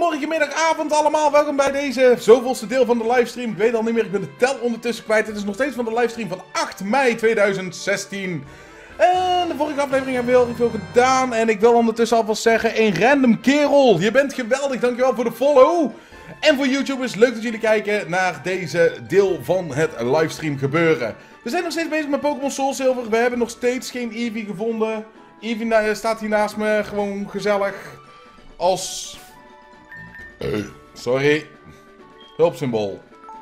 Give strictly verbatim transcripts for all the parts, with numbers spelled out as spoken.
Goedemorgen, middag, avond allemaal. Welkom bij deze zoveelste deel van de livestream. Ik weet al niet meer, ik ben de tel ondertussen kwijt. Het is nog steeds van de livestream van acht mei tweeduizend zestien. En de vorige aflevering hebben we heel veel gedaan. En ik wil ondertussen alvast zeggen, een random kerel. Je bent geweldig, dankjewel voor de follow. En voor YouTubers, leuk dat jullie kijken naar deze deel van het livestream gebeuren. We zijn nog steeds bezig met Pokémon Soul Silver. We hebben nog steeds geen Eevee gevonden. Eevee staat hier naast me, gewoon gezellig. Als... Sorry. Hulpsymbool.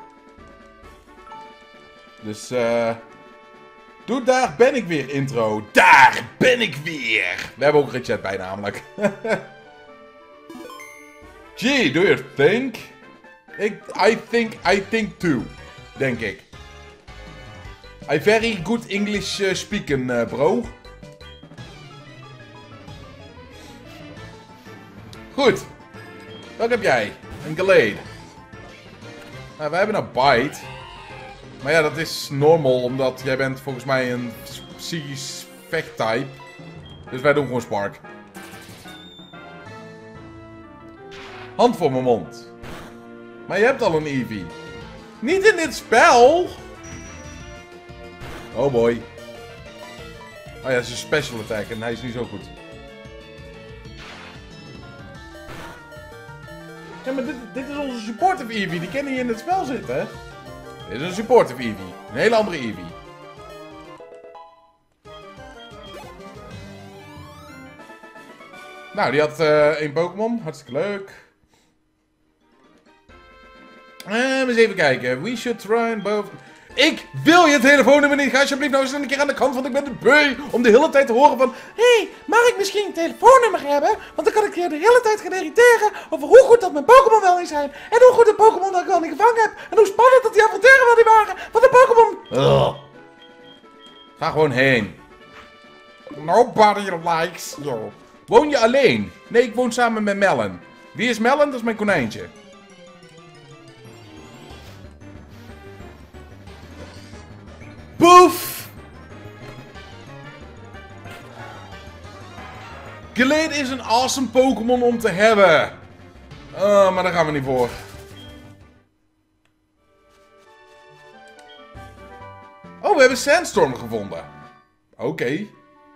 Dus eh... Uh... Doe, daar ben ik weer, intro. Daar ben ik weer. We hebben ook een chat bij namelijk. Gee, do you think? Ik, I think, I think too. Denk ik. I very good English uh, speaking, uh, bro. Goed. Wat heb jij? Een Gallade. Nou, wij hebben een Bite. Maar ja, dat is normal, omdat jij bent volgens mij een psychisch vecht-type. Dus wij doen gewoon Spark. Hand voor mijn mond. Maar je hebt al een Eevee. Niet in dit spel! Oh boy. Oh ja, het is een special attack en hij is niet zo goed. Ja, maar dit, dit is onze supportive Eevee. Die kennen hier in het spel zitten, hè? Dit is een supportive Eevee. Een hele andere Eevee. Nou, die had uh, één Pokémon. Hartstikke leuk. Uh, eens even kijken. We should try and both... Ik wil je telefoonnummer niet. Ga alsjeblieft nou eens een keer aan de kant, want ik ben de beu om de hele tijd te horen van... Hé, hey, mag ik misschien een telefoonnummer hebben? Want dan kan ik je de hele tijd gaan irriteren over hoe goed dat mijn Pokémon wel niet zijn. En hoe goed de Pokémon dat ik wel niet gevangen heb. En hoe spannend dat die avonturen wel niet waren van de Pokémon. Ugh. Ga gewoon heen. Nobody likes you. Woon je alleen? Nee, ik woon samen met Melon. Wie is Melon? Dat is mijn konijntje. Poef! Gallade is een awesome Pokémon om te hebben. Uh, maar daar gaan we niet voor. Oh, we hebben Sandstorm gevonden. Oké. Okay.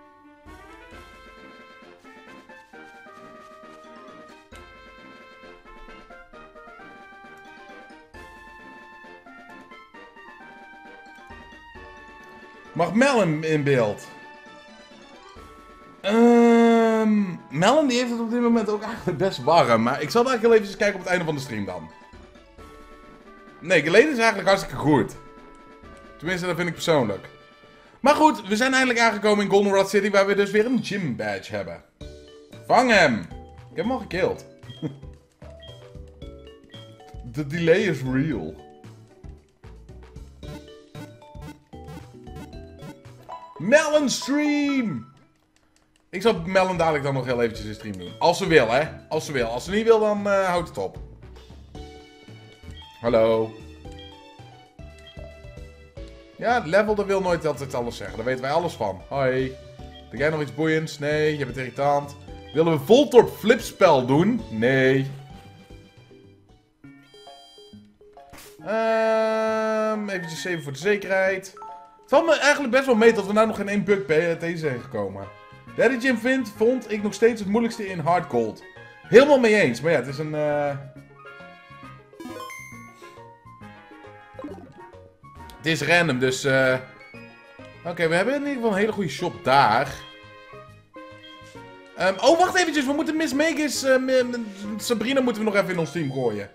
Mag Melon in beeld? Um, Melon die heeft het op dit moment ook eigenlijk best warm. Maar ik zal eigenlijk wel even kijken op het einde van de stream dan. Nee, Gallade is eigenlijk hartstikke goed. Tenminste, dat vind ik persoonlijk. Maar goed, we zijn eindelijk aangekomen in Goldenrod City, waar we dus weer een gym badge hebben. Vang hem! Ik heb hem al gekild. De delay is real. Melon stream! Ik zal Melon dadelijk dan nog heel eventjes in stream doen. Als ze wil, hè. Als ze wil. Als ze niet wil, dan uh, houdt het op. Hallo. Ja, level, dat wil nooit altijd alles zeggen. Daar weten wij alles van. Hoi. Denk jij nog iets boeiends? Nee, je bent irritant. Willen we Voltorb flipspel doen? Nee. Um, eventjes even voor de zekerheid. Het valt me eigenlijk best wel mee dat we nou nog geen één bug tegen zijn gekomen. Derde gym vind, vond ik nog steeds het moeilijkste in Hard Gold. Helemaal mee eens, maar ja, het is een... Uh... Het is random, dus... Uh... Oké, okay, we hebben in ieder geval een hele goede shop daar. Um, oh, wacht eventjes, we moeten Miss Magus... Uh, Sabrina moeten we nog even in ons team gooien.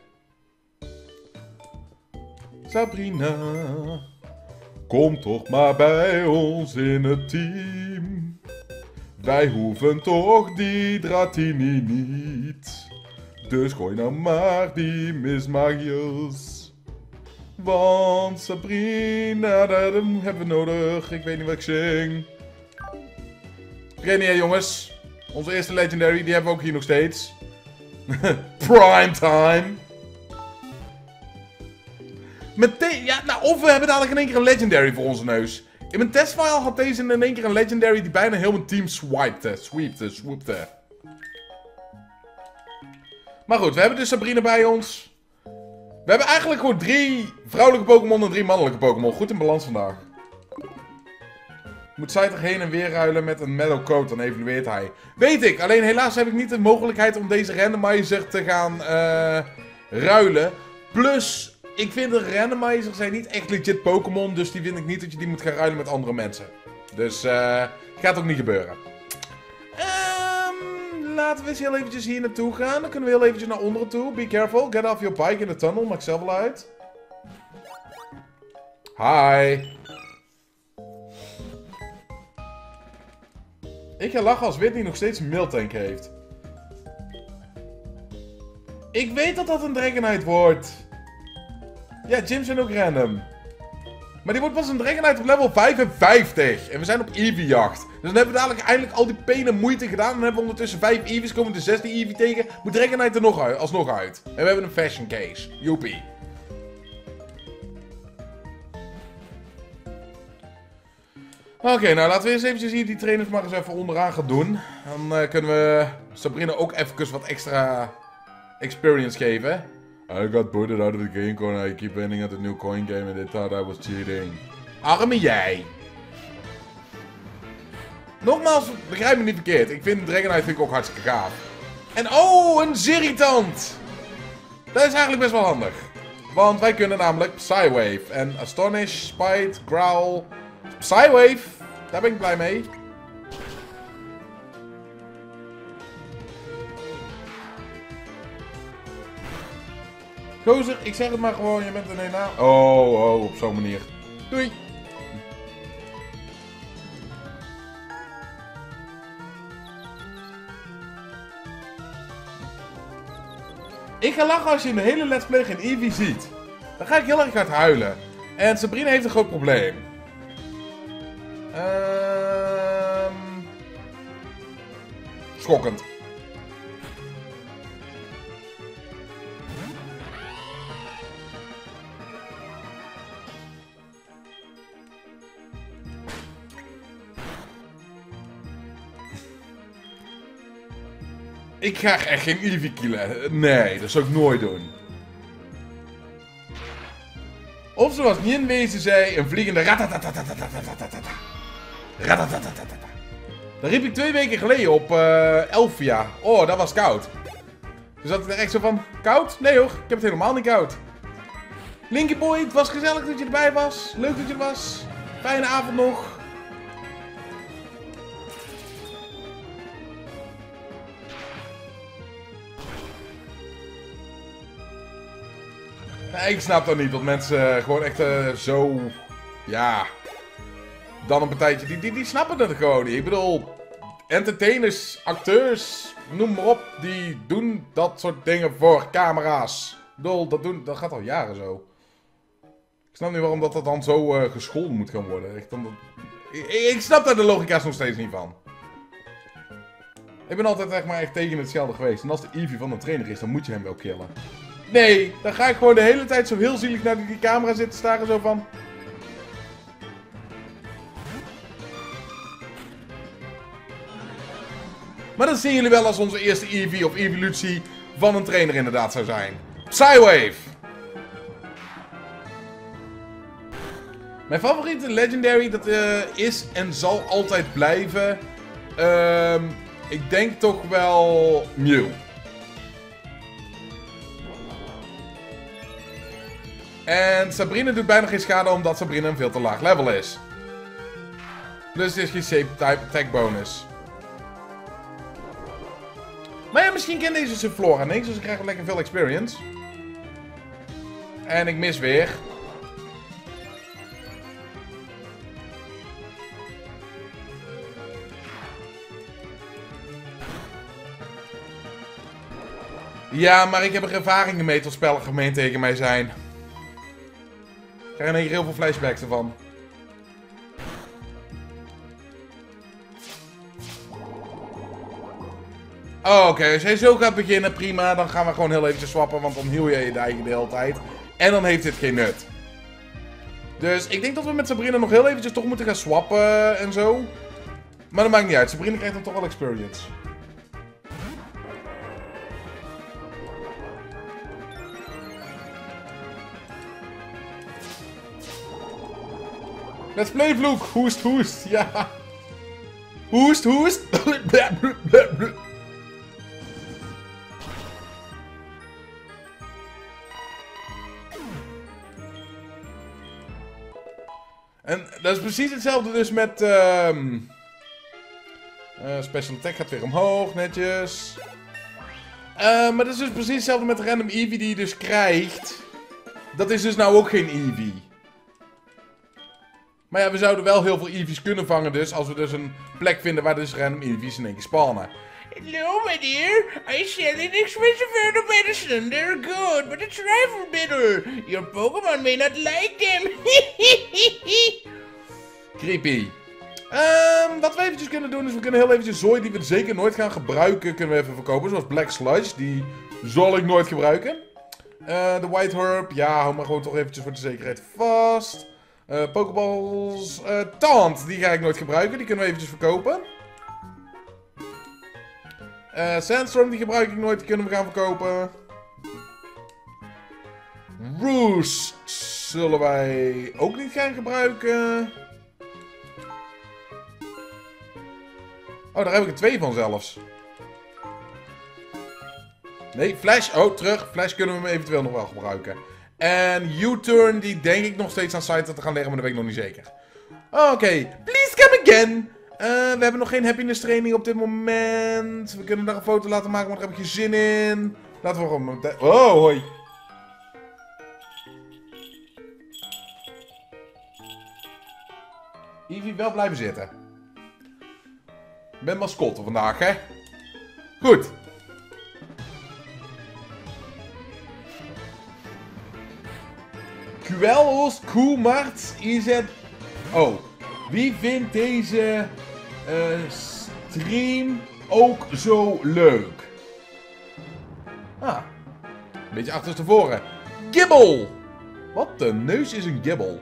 Sabrina... Kom toch maar bij ons in het team. Wij hoeven toch die Dratini niet. Dus gooi nou maar die Miss Magius. Want Sabrina, dat hebben we nodig. Ik weet niet wat ik zing. Vergeet niet hè jongens. Onze eerste Legendary, die hebben we ook hier nog steeds. Prime time. Meteen, ja, nou, of we hebben dadelijk in één keer een Legendary voor onze neus. In mijn testfile had deze in één keer een Legendary die bijna heel mijn team swipte, sweepte, swoopte. Maar goed, we hebben dus Sabrina bij ons. We hebben eigenlijk gewoon drie vrouwelijke Pokémon en drie mannelijke Pokémon. Goed in balans vandaag. Moet Scyther heen en weer ruilen met een Meadow Coat, dan evalueert hij. Weet ik, alleen helaas heb ik niet de mogelijkheid om deze randomizer te gaan uh, ruilen. Plus, ik vind de randomizers zijn niet echt legit Pokémon, dus die vind ik niet dat je die moet gaan ruilen met andere mensen. Dus, uh, gaat ook niet gebeuren. Um, laten we eens heel eventjes hier naartoe gaan. Dan kunnen we heel eventjes naar onderen toe. Be careful, get off your bike in the tunnel. Maak zelf wel uit. Hi. Ik ga lachen als Whitney nog steeds een Miltank heeft. Ik weet dat dat een Dragonite wordt. Ja, gyms zijn ook random. Maar die wordt pas een Dragonite op level vijfenvijftig. En we zijn op Eevee-jacht. Dus dan hebben we dadelijk eindelijk al die pijn en moeite gedaan. Dan hebben we ondertussen vijf Eevees. Komen de zesde Eevee tegen. Moet Dragonite er nog uit, alsnog uit. En we hebben een fashion case. Joepie. Oké, okay, nou laten we eens eventjes hier die trainers maar eens even onderaan gaan doen. Dan uh, kunnen we Sabrina ook even wat extra experience geven. I got booted out of the game corner. I keep ending at the new coin game and they thought I was cheating. Arme jij. Nogmaals, begrijp me niet verkeerd. Ik vind Dragonite vind ik ook hartstikke gaaf. En oh, een Ziritant. Dat is eigenlijk best wel handig. Want wij kunnen namelijk Psywave. En Astonish, Spite, Growl... Psywave, daar ben ik blij mee. Gozer, ik zeg het maar gewoon, je bent een een naam. Oh, oh, op zo'n manier. Doei. Ik ga lachen als je in de hele Let's Play geen Eevee ziet. Dan ga ik heel erg hard huilen. En Sabrina heeft een groot probleem. Ehm... Schokkend. Ik ga echt geen Eevee killen. Nee, dat zou ik nooit doen. Of zoals Nien Wezen zei, een vliegende ratatatatatatatata. Ratatatatata. Dat riep ik twee weken geleden op uh, Elfia. Oh, dat was koud. Dus zat ik er echt zo van, koud? Nee hoor, ik heb het helemaal niet koud. Linky Boy, het was gezellig dat je erbij was. Leuk dat je er was. Fijne avond nog. Nee, ik snap dat niet, dat mensen gewoon echt uh, zo... Ja... Dan een partijtje, die, die, die snappen het gewoon niet. Ik bedoel, entertainers, acteurs, noem maar op, die doen dat soort dingen voor camera's. Ik bedoel, dat, doen, dat gaat al jaren zo. Ik snap niet waarom dat, dat dan zo uh, geschoold moet gaan worden. Echt, dan, dat... ik, ik snap daar de logica's nog steeds niet van. Ik ben altijd echt maar echt tegen het schelden geweest. En als de Eevee van een trainer is, dan moet je hem wel killen. Nee, dan ga ik gewoon de hele tijd zo heel zielig naar die, die camera zitten staren zo van... Maar dat zien jullie wel als onze eerste Eevee of evolutie van een trainer inderdaad zou zijn. Psywave! Mijn favoriete Legendary, dat uh, is en zal altijd blijven... Uh, ik denk toch wel Mew. En Sabrina doet bijna geen schade omdat Sabrina een veel te laag level is. Dus het is geen Shape-type attack bonus. Maar ja, misschien kent deze zijn Flora niks, dus ik krijg lekker veel experience. En ik mis weer. Ja, maar ik heb er ervaringen mee tot spellen gemeen tegen mij zijn. Ik krijg in één keer heel veel flashbacks ervan. Oh, oké, okay. Als jij zo gaat beginnen, prima. Dan gaan we gewoon heel eventjes swappen, want dan heal je je eigen de hele tijd. En dan heeft dit geen nut. Dus ik denk dat we met Sabrina nog heel eventjes toch moeten gaan swappen en zo. Maar dat maakt niet uit. Sabrina krijgt dan toch wel experience. Let's play vloek. Hoest, hoest. Ja. Hoest, hoest. En dat is precies hetzelfde dus met... Um, uh, special attack gaat weer omhoog, netjes. Uh, maar dat is dus precies hetzelfde met de random Eevee die je dus krijgt. Dat is dus nou ook geen Eevee. Maar ja, we zouden wel heel veel Eevees kunnen vangen dus. Als we dus een plek vinden waar dus random Eevees in één keer spawnen. Hello, my dear. I sell an expensive herb of medicine. They're good, but it's rival bitter. Your Pokemon may not like them. Creepy. Um, wat we eventjes kunnen doen is we kunnen heel eventjes zooi die we zeker nooit gaan gebruiken, kunnen we even verkopen. Zoals Black Sludge, die zal ik nooit gebruiken. Uh, de White Herb, ja, hou maar gewoon toch eventjes voor de zekerheid vast. Uh, Pokeballs, uh, Taunt, die ga ik nooit gebruiken, die kunnen we eventjes verkopen. Uh, Sandstorm, die gebruik ik nooit, die kunnen we gaan verkopen. Roost zullen wij ook niet gaan gebruiken. Oh, daar heb ik er twee van zelfs. Nee, Flash. Oh, terug. Flash kunnen we hem eventueel nog wel gebruiken. En U-turn, die denk ik nog steeds aan site te gaan leggen, maar dat weet ik nog niet zeker. Oké, okay. Please come again. Uh, we hebben nog geen happiness training op dit moment. We kunnen daar een foto laten maken, maar daar heb ik geen zin in. Laten we gewoon... Oh, hoi. Eevee, wel blijven zitten. Ik ben mascotte vandaag, hè? Goed. Quelos Koemart is het... Oh. Wie vindt deze uh, stream ook zo leuk? Ah. Een beetje achterstevoren. Gibbel! Wat de neus is een gibbel?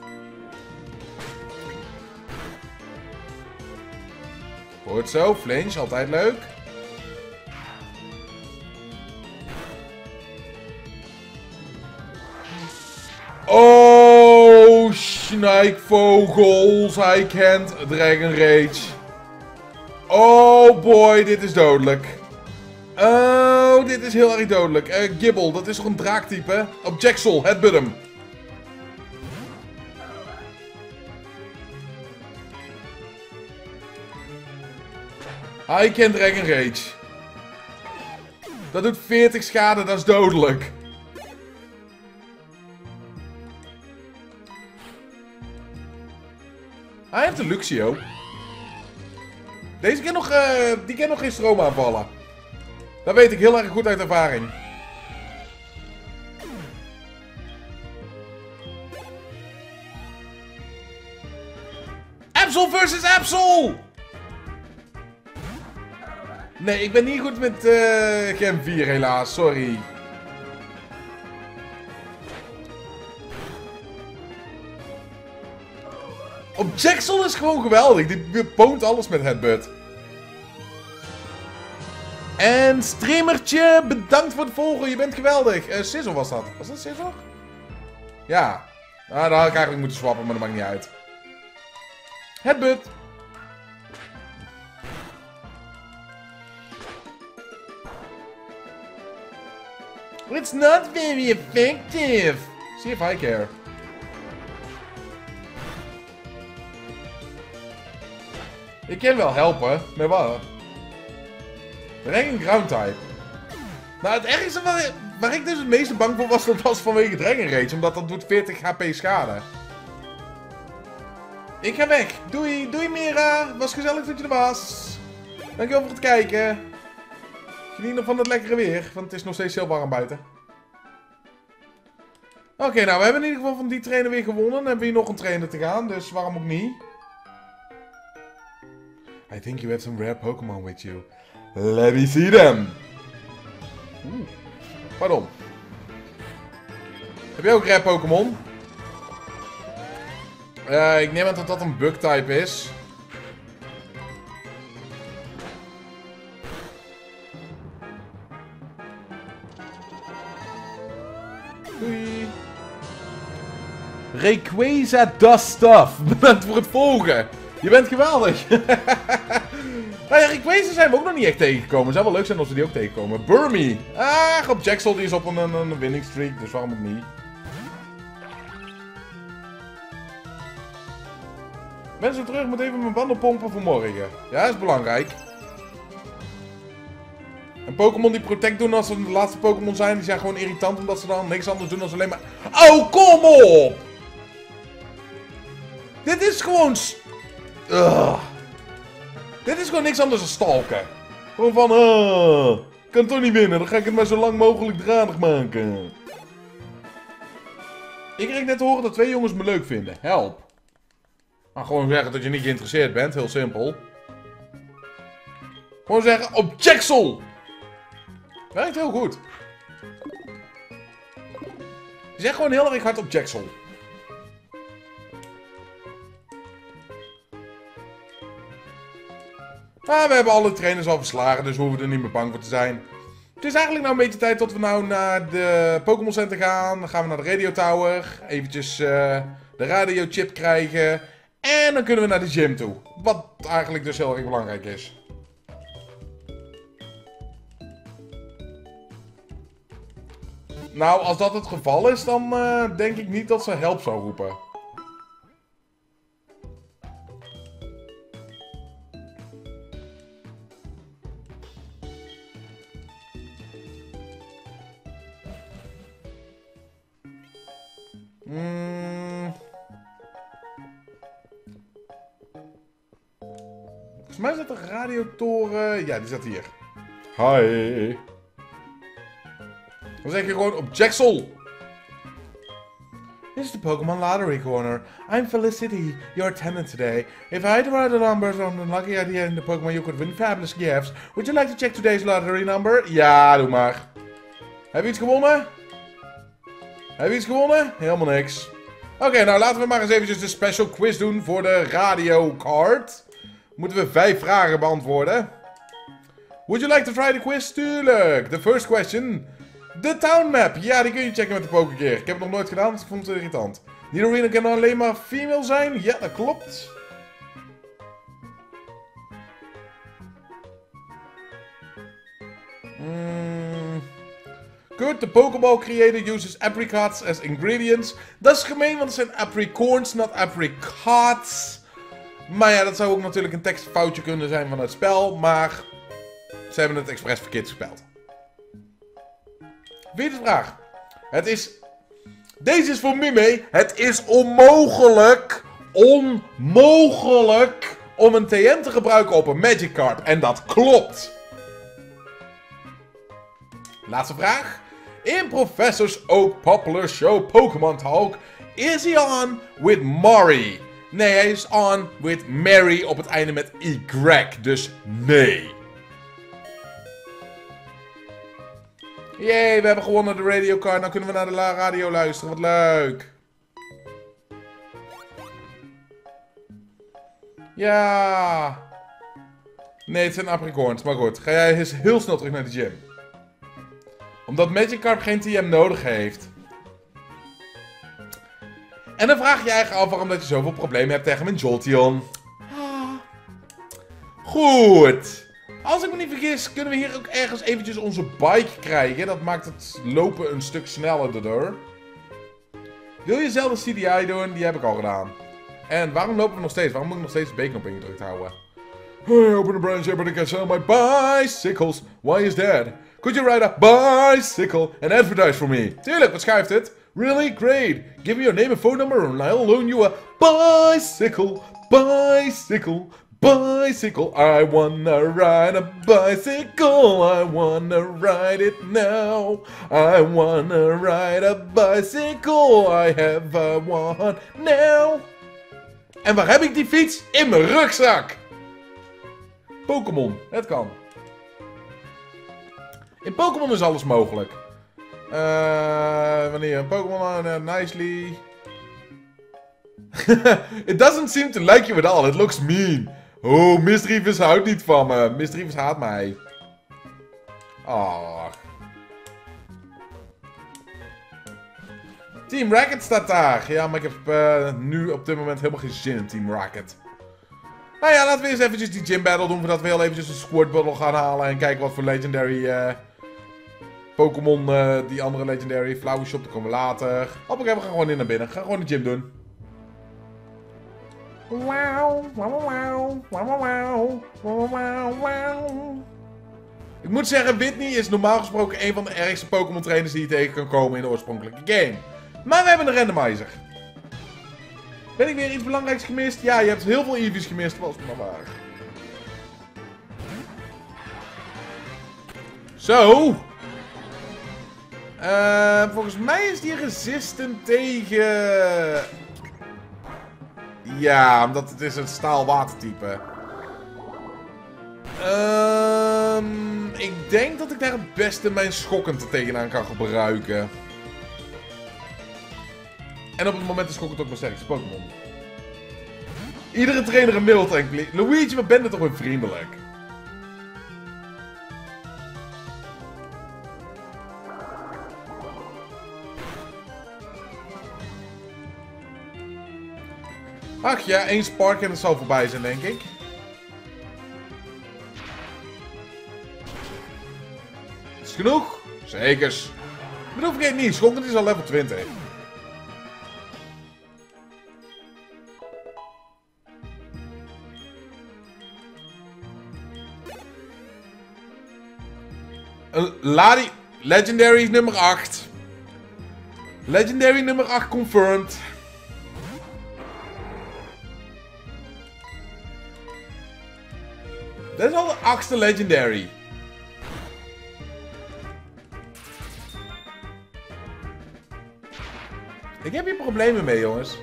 Goed zo, flinch, altijd leuk. Oh, Snijkvogels, hij kent Dragon Rage. Oh boy, dit is dodelijk. Oh, dit is heel erg dodelijk. Uh, Gibbel, dat is toch een draaktype? Objexel, headbutt hem. Hij kent Dragon Rage. Dat doet veertig schade, dat is dodelijk. Hij heeft een Luxio. Deze kan nog, uh, die kan nog geen stroom aanvallen. Dat weet ik heel erg goed uit ervaring. Absol versus Absol! Nee, ik ben niet goed met uh, Gen vier helaas, sorry. Objexel is gewoon geweldig, die poont alles met headbutt. En streamertje, bedankt voor het volgen, je bent geweldig. Uh, Sizzle was dat, was dat Sizzle? Ja, nou, daar had ik eigenlijk moeten swappen, maar dat maakt niet uit. Headbutt. It's not very effective. See if I care. Ik kan wel helpen, maar wat? Dragon Ground type. Nou, het ergste waar, waar ik dus het meeste bang voor was, dat was vanwege Dragon Rage. Omdat dat doet veertig H P schade. Ik ga weg. Doei, doei Mira. Was gezellig dat je er was. Dankjewel voor het kijken. Geniet nog van het lekkere weer, want het is nog steeds heel warm buiten. Oké, okay, nou, we hebben in ieder geval van die trainer weer gewonnen. Dan hebben we hier nog een trainer te gaan, dus waarom ook niet? I think you have some rare Pokémon with you. Let me see them. Oeh. Pardon. Heb jij ook rare Pokémon? Uh, ik neem aan dat dat een bug-type is. Doei. Rayquaza does stuff. Bedankt voor het volgen. Je bent geweldig. Nou ja, Rayquaza zijn we ook nog niet echt tegengekomen. Het zou wel leuk zijn als we die ook tegenkomen. Burmy. Ah, op Jaxel die is op een, een, een winning streak, dus waarom ook niet. Ben zo terug, moet even mijn banden pompen voor morgen. Ja, dat is belangrijk. En Pokémon die protect doen als ze de laatste Pokémon zijn, die zijn gewoon irritant omdat ze dan niks anders doen dan alleen maar... Oh, kom op! Dit is gewoon... Ugh. Dit is gewoon niks anders dan stalken. Gewoon van, ah, kan toch niet winnen, dan ga ik het maar zo lang mogelijk dradig maken. Ik kreeg net te horen dat twee jongens me leuk vinden. Help. Maar gewoon zeggen dat je niet geïnteresseerd bent, heel simpel. Gewoon zeggen, op Jaxel! Werkt heel goed. Zeg gewoon heel erg hard op Jaxel. Maar we hebben alle trainers al verslagen, dus we hoeven er niet meer bang voor te zijn. Het is eigenlijk nou een beetje tijd dat we nou naar de Pokémon Center gaan. Dan gaan we naar de Radio Tower. Eventjes uh, de radiochip krijgen. En dan kunnen we naar de gym toe. Wat eigenlijk dus heel erg belangrijk is. Nou, als dat het geval is, dan uh, denk ik niet dat ze help zou roepen. Mm. Volgens mij zit de radiotoren... Ja, die zit hier. Hi. Dan zeg je gewoon op Jaxel. This is the Pokemon Lottery Corner. I'm Felicity, your attendant today. If I had to write the numbers on the lucky idea in the Pokemon, you could win fabulous gifts. Would you like to check today's lottery number? Ja, doe maar. Heb je iets gewonnen? Heb je iets gewonnen? Helemaal niks. Oké, okay, nou laten we maar eens eventjes de special quiz doen voor de radio card. Moeten we vijf vragen beantwoorden. Would you like to try the quiz? Tuurlijk. The first question. De town map. Ja, die kun je checken met de Pokégear. Ik heb het nog nooit gedaan, dus ik vond het irritant. Nidorino kan alleen maar female zijn. Ja, dat klopt. Mm. Good, the Pokeball creator uses apricots as ingredients. Dat is gemeen, want het zijn apricorns, not apricots. Maar ja, dat zou ook natuurlijk een tekstfoutje kunnen zijn van het spel. Maar ze hebben het expres verkeerd gespeld. Vierde vraag. Het is... Deze is voor Mime. Het is onmogelijk... Onmogelijk... om een T M te gebruiken op een Magikarp. En dat klopt. Laatste vraag. In Professor's Oak Popular Show Pokémon Talk... is he on with Mari? Nee, hij is on with Mary op het einde met Y. Dus nee. Jee, we hebben gewonnen de radiocard. Nou kunnen we naar de radio luisteren. Wat leuk. Ja. Nee, het zijn apricorns. Maar goed, ga jij eens heel snel terug naar de gym. Omdat Magikarp geen T M nodig heeft. En dan vraag je je eigen af waarom dat je zoveel problemen hebt tegen mijn Jolteon. Goed. Als ik me niet vergis, kunnen we hier ook ergens eventjes onze bike krijgen. Dat maakt het lopen een stuk sneller erdoor. Wil je zelf de C D I doen? Die heb ik al gedaan. En waarom lopen we nog steeds? Waarom moet ik nog steeds de B-knop ingedrukt houden? Hey, open the branch here, but I can sell my bicycles. Why is that? Could you ride a bicycle and advertise for me? Tuurlijk, wat schuift het? Really? Great. Give me your name and phone number and I'll loan you a bicycle. Bicycle. Bicycle. I wanna ride a bicycle. I wanna ride it now. I wanna ride a bicycle. I have a one now. En waar heb ik die fiets? In mijn rugzak. Pokémon. Het kan. In Pokémon is alles mogelijk. Uh, wanneer een Pokémon uh, nicely. It doesn't seem to like you at all. It looks mean. Oh, Misdreavus houdt niet van me. Misdreavus haat mij. Ach. Team Rocket staat daar. Ja, maar ik heb uh, nu op dit moment helemaal geen zin in Team Rocket. Nou ja, laten we eens eventjes die gym battle doen. Voordat we heel eventjes een Squirt Bottle gaan halen. En kijken wat voor legendary uh, Pokémon uh, die andere legendary. Flower Shop, daar komen we later. Hoppakee, we gaan gewoon in naar binnen. Ga gewoon de gym doen. Wauw, wauw, wauw, wauw, wauw, wauw, wauw. Ik moet zeggen, Whitney is normaal gesproken een van de ergste Pokémon trainers die je tegen kan komen in de oorspronkelijke game. Maar we hebben een randomizer. Ben ik weer iets belangrijks gemist? Ja, je hebt heel veel Eevees gemist, was het maar waar. Zo. Uh, volgens mij is die resistant tegen... Ja, omdat het is een staal-watertype. Ehm... Um, ik denk dat ik daar het beste mijn schokkend er tegenaan kan gebruiken. En op het moment is schokkend ook mijn sterkste Pokémon. Iedere trainer een middeltank. Luigi, wat ben je toch weer vriendelijk. Ach ja, één spark en het zal voorbij zijn, denk ik. Is het genoeg? Zekers. Ik bedoel, vergeet niet, schokkend is al level twintig. Ladi... Legendary nummer acht. Legendary nummer acht confirmed. Dat is al de achtste Legendary. Ik heb hier problemen mee, jongens.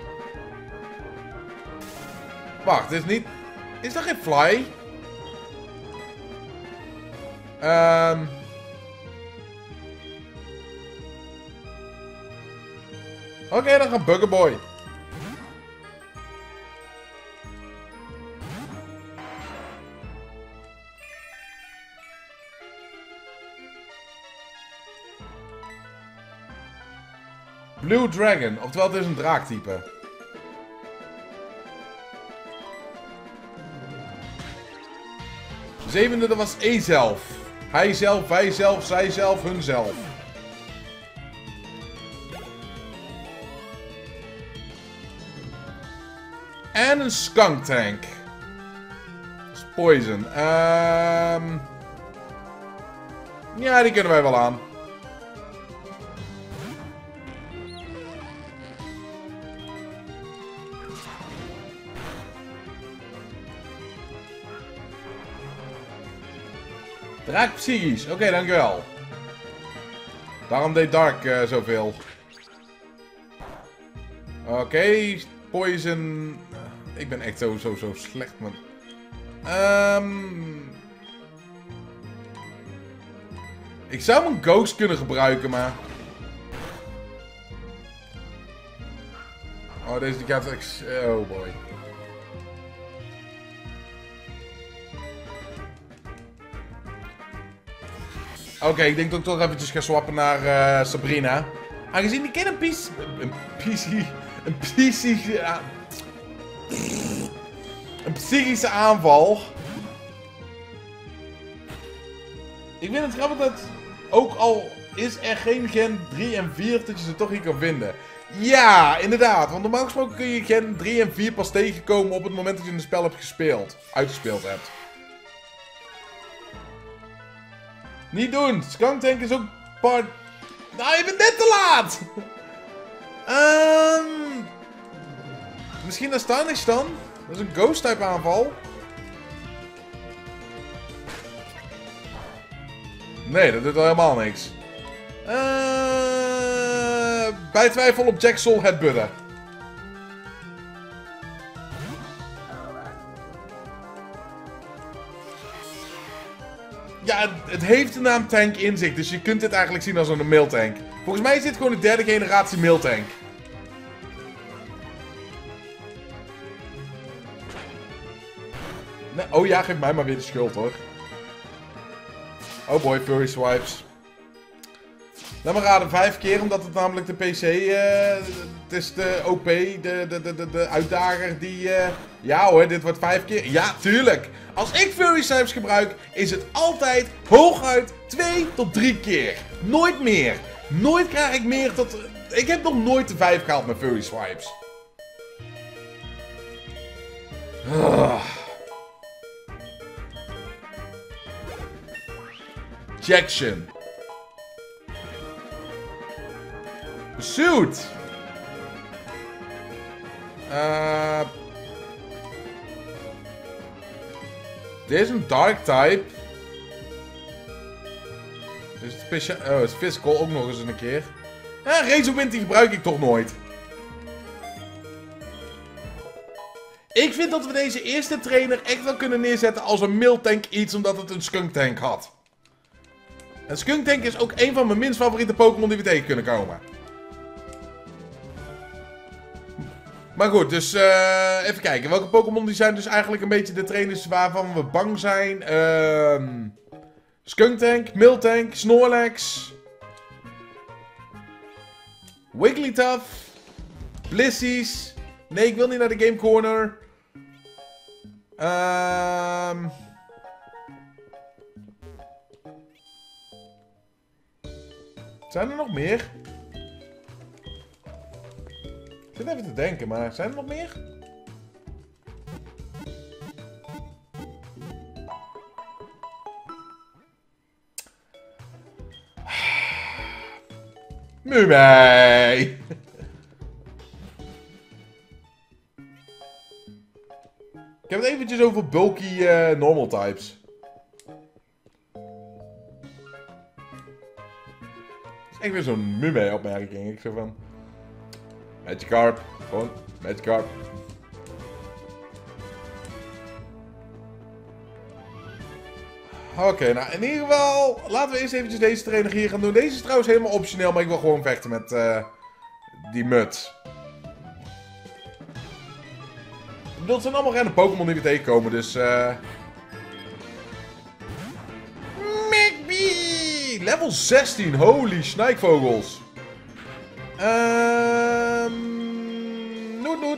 Wacht, dit is niet... Is dat geen fly? Ehm... Um... Oké, okay, dan gaat Buggerboy. Blue Dragon, oftewel het is een draaktype. Zevende, dat was E-zelf. Hij zelf, wij zelf, zij zelf, hun zelf. En een skunk tank. Dat is poison. Um... Ja, die kunnen wij wel aan. Draak psychisch. Oké, okay, dankjewel. Daarom deed Dark uh, zoveel. Oké, okay, poison... Ik ben echt zo, zo, zo slecht, man. Um... Ik zou mijn Ghost kunnen gebruiken, maar... Oh, deze die gaat... Oh boy. Oké, okay, ik denk dat ik toch eventjes ga swappen naar uh, Sabrina. Aangezien die kind een piece... Een piece... Een psychische... Uh, een psychische aanval. Ik vind het grappig dat... Ook al is er geen gen drie en vier, dat je ze toch hier kan vinden. Ja, inderdaad. Want normaal gesproken kun je gen drie en vier pas tegenkomen op het moment dat je een spel hebt gespeeld. Uitgespeeld hebt. Niet doen. Skunk Tank is ook part... Nou, je bent net te laat! Ehm... um, misschien naar Stanish dan? Dat is een Ghost-type aanval. Nee, dat doet al helemaal niks. Uh, bij twijfel op Jack Soul Headbutter. Ja, het heeft de naam Tank in zich, dus je kunt dit eigenlijk zien als een Miltank. Volgens mij is dit gewoon de derde generatie Miltank. Nee, oh ja, geef mij maar weer de schuld hoor. Oh boy, Furry Swipes. Laat me raden, vijf keer, omdat het namelijk de P C, uh, het is de O P, de, de, de, de, de uitdager die, uh, ja hoor, dit wordt vijf keer. Ja, tuurlijk. Als ik Fury Swipes gebruik, is het altijd hooguit twee tot drie keer. Nooit meer. Nooit krijg ik meer tot, ik heb nog nooit de vijf gehaald met Fury Swipes. Ah. Jackson. Pursuit. Uh, dit is een dark type. Dit is speciaal. Oh, het is physical ook nog eens een keer. Ja, Razorwind die gebruik ik toch nooit. Ik vind dat we deze eerste trainer echt wel kunnen neerzetten als een Miltank iets, omdat het een Skuntank had. En Skuntank is ook een van mijn minst favoriete Pokémon die we tegen kunnen komen. Maar goed, dus uh, even kijken. Welke Pokémon die zijn dus eigenlijk een beetje de trainers waarvan we bang zijn? Uh, Skuntank, Miltank, Snorlax, Wigglytuff, Blissey's. Nee, ik wil niet naar de Game Corner. Ehm... Uh, Zijn er nog meer? Ik zit even te denken, maar zijn er nog meer? Mumei! Ik heb het eventjes over bulky uh, normal types. Ik weer zo'n Mumei-opmerking. Ik zo van... Magikarp. Gewoon Magikarp. Oké, okay, nou in ieder geval... Laten we eerst eventjes deze trainer hier gaan doen. Deze is trouwens helemaal optioneel, maar ik wil gewoon vechten met uh, die muts. Ik bedoel, het zijn allemaal random Pokémon die we tegenkomen, dus... Uh... Level zestien, holy snijkvogels. Ehm... Noet, noet.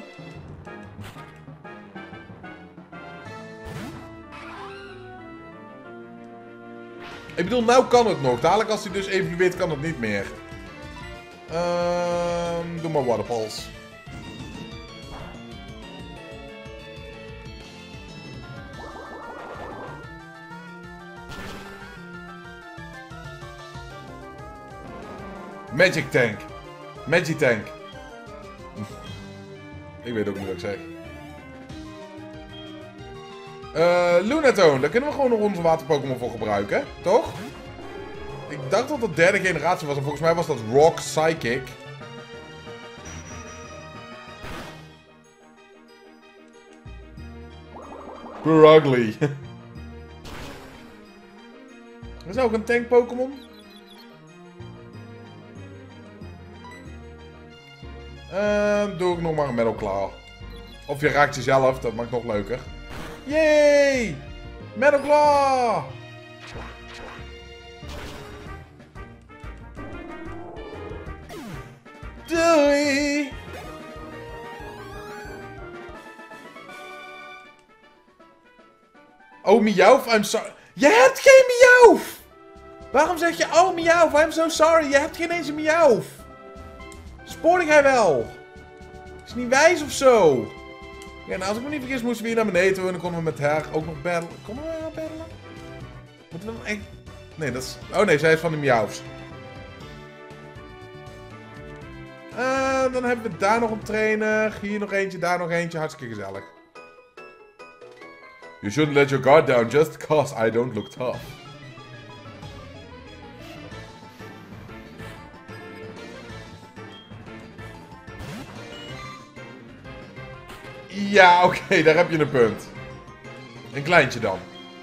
Ik bedoel, nou kan het nog. Dadelijk als hij dus evolueert, kan het niet meer. Ehm... Doe maar Waterpulse. Magic Tank. Magic Tank. Ik weet ook niet wat ik zeg. Uh, Lunatone. Daar kunnen we gewoon nog onze water-Pokémon voor gebruiken. Toch? Ik dacht dat dat derde generatie was. En volgens mij was dat Rock Psychic. Ugly. Er is ook een tank Pokémon. Uh, doe ik nog maar een Metal Claw. Of je raakt jezelf, dat maakt nog leuker. Yay! Metal Claw! Doei! Oh, Meowth, I'm sorry. Je hebt geen Meowth! Waarom zeg je, oh Meowth, I'm so sorry. Je hebt geen eens een Meowth. Spoorde jij wel? Is niet wijs of zo? Ja, nou, als ik me niet vergis, moesten we hier naar beneden toe en dan konden we met haar ook nog battlen. Konden we nou battlen? Moeten we dan echt... Nee, dat is... Oh nee, zij is van de Meowths. Uh, dan hebben we daar nog een trainer. Hier nog eentje, daar nog eentje. Hartstikke gezellig. You shouldn't let your guard down just because I don't look tough. Ja, oké, okay, daar heb je een punt. Een kleintje dan.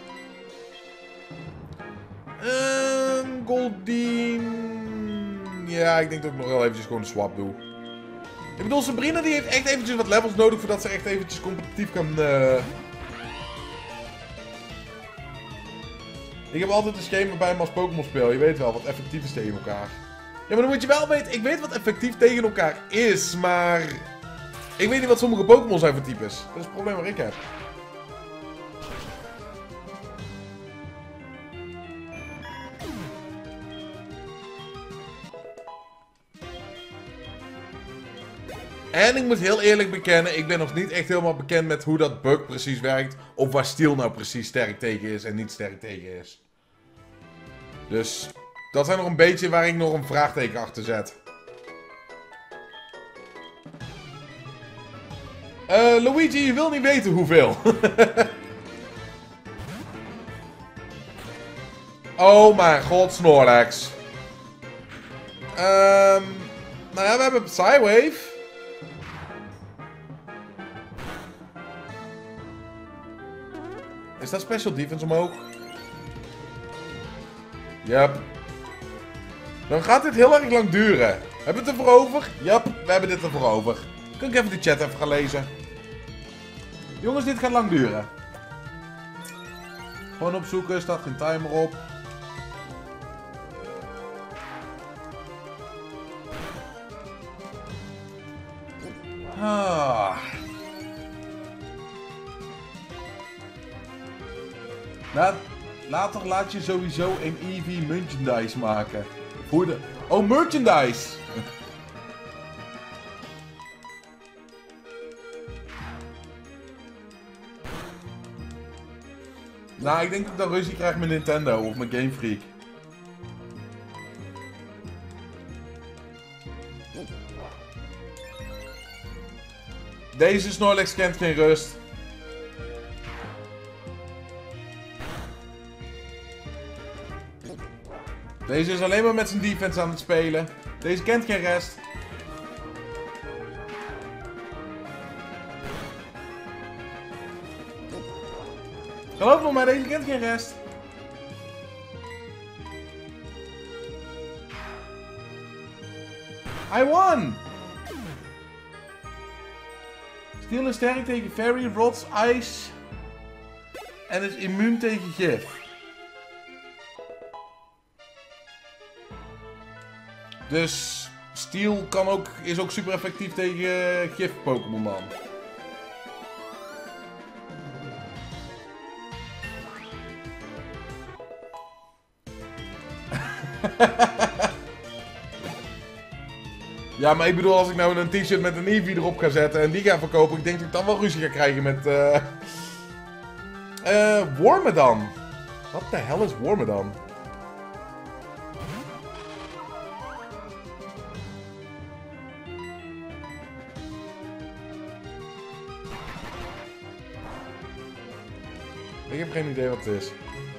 Uh, Goldeen. Ja, ik denk dat ik nog wel eventjes gewoon een swap doe. Ik bedoel, Sabrina die heeft echt eventjes wat levels nodig voordat ze echt eventjes competitief kan... Uh... Ik heb altijd een schema bij me als Pokémon speel. Je weet wel, wat effectief is tegen elkaar. maar dan moet je wel weten, ik weet wat effectief tegen elkaar is, maar... Ik weet niet wat sommige Pokémon zijn voor types. Dat is het probleem waar ik heb. En ik moet heel eerlijk bekennen, ik ben nog niet echt helemaal bekend met hoe dat bug precies werkt. Of waar Steel nou precies sterk tegen is en niet sterk tegen is. Dus dat zijn nog een beetje waar ik nog een vraagteken achter zet. Uh, Luigi, je wil niet weten hoeveel. Oh mijn god, Snorlax. Um, nou ja, we hebben Psywave. Is dat special defense omhoog? Yep. Dan gaat dit heel erg lang duren. Hebben we het ervoor over? Yep, we hebben dit ervoor over. Kan ik even de chat even gaan lezen? Jongens, dit gaat lang duren. Gewoon opzoeken, staat geen timer op. Ah. Laat, later laat je sowieso een Eevee merchandise maken. Hoe de... Oh, merchandise! Nou, ik denk dat ik dan ruzie krijg met Nintendo of met Game Freak. Deze Snorlax kent geen rust. Deze is alleen maar met zijn defense aan het spelen. Deze kent geen rest. Geloof me maar, deze kent geen rest. I won! Steel is sterk tegen Fairy, Rots, Ice. En is immuun tegen gif. Dus Steel kan ook, is ook super effectief tegen gif Pokémon dan. Ja, maar ik bedoel, als ik nou een t-shirt met een Eevee erop ga zetten en die ga verkopen, ik denk dat ik dan wel ruzie ga krijgen met... eh uh, Wormadam. Wat de hel is Wormadam? Ik heb geen idee wat het is.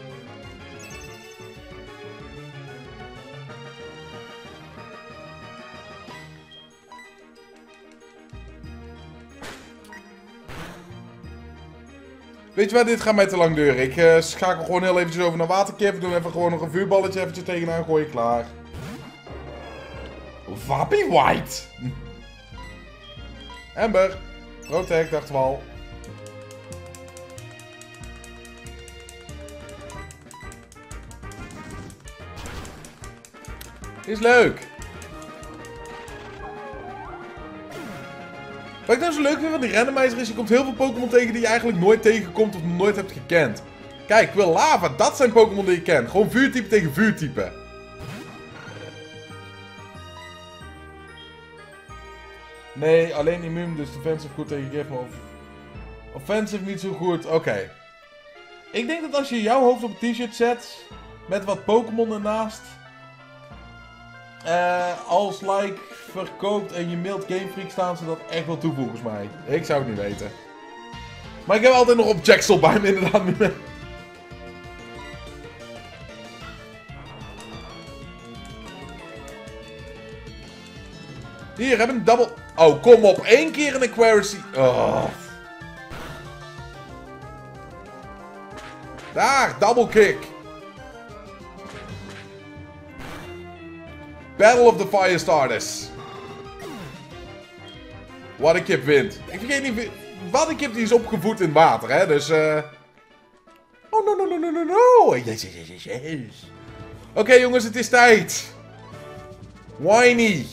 Weet je wat, dit gaat mij te lang duren. Ik uh, schakel gewoon heel eventjes over naar Waterkip. Doe even gewoon nog een vuurballetje eventjes tegenaan gooien, klaar. Vappy White! Amber. Protect, dachten we al. Is leuk. Wat ik nou zo leuk vind van die randomizer is, je komt heel veel Pokémon tegen die je eigenlijk nooit tegenkomt of nooit hebt gekend. Kijk, Quilava, dat zijn Pokémon die je kent. Gewoon vuurtype tegen vuurtype. Nee, alleen immuun, dus defensive goed tegen gif, maar offensive niet zo goed. Oké. Okay. Ik denk dat als je jouw hoofd op een t-shirt zet, met wat Pokémon ernaast... Uh, als like verkoopt en je mailt Game Freak staan ze dat echt wel toe volgens mij. Ik zou het niet weten. Maar ik heb altijd nog op Jaxel bij me inderdaad niet meer. Hier, hebben een double... Oh, kom op. Eén keer een Aquarius. Oh. Daar, double kick. Battle of the Firestarters. Waterkip wint. Ik vergeet niet... Waterkip die is opgevoed in water, hè. Dus, eh... Uh... Oh, no, no, no, no, no, no. Yes, yes, yes, yes. Oké, okay, jongens, het is tijd. Whiny.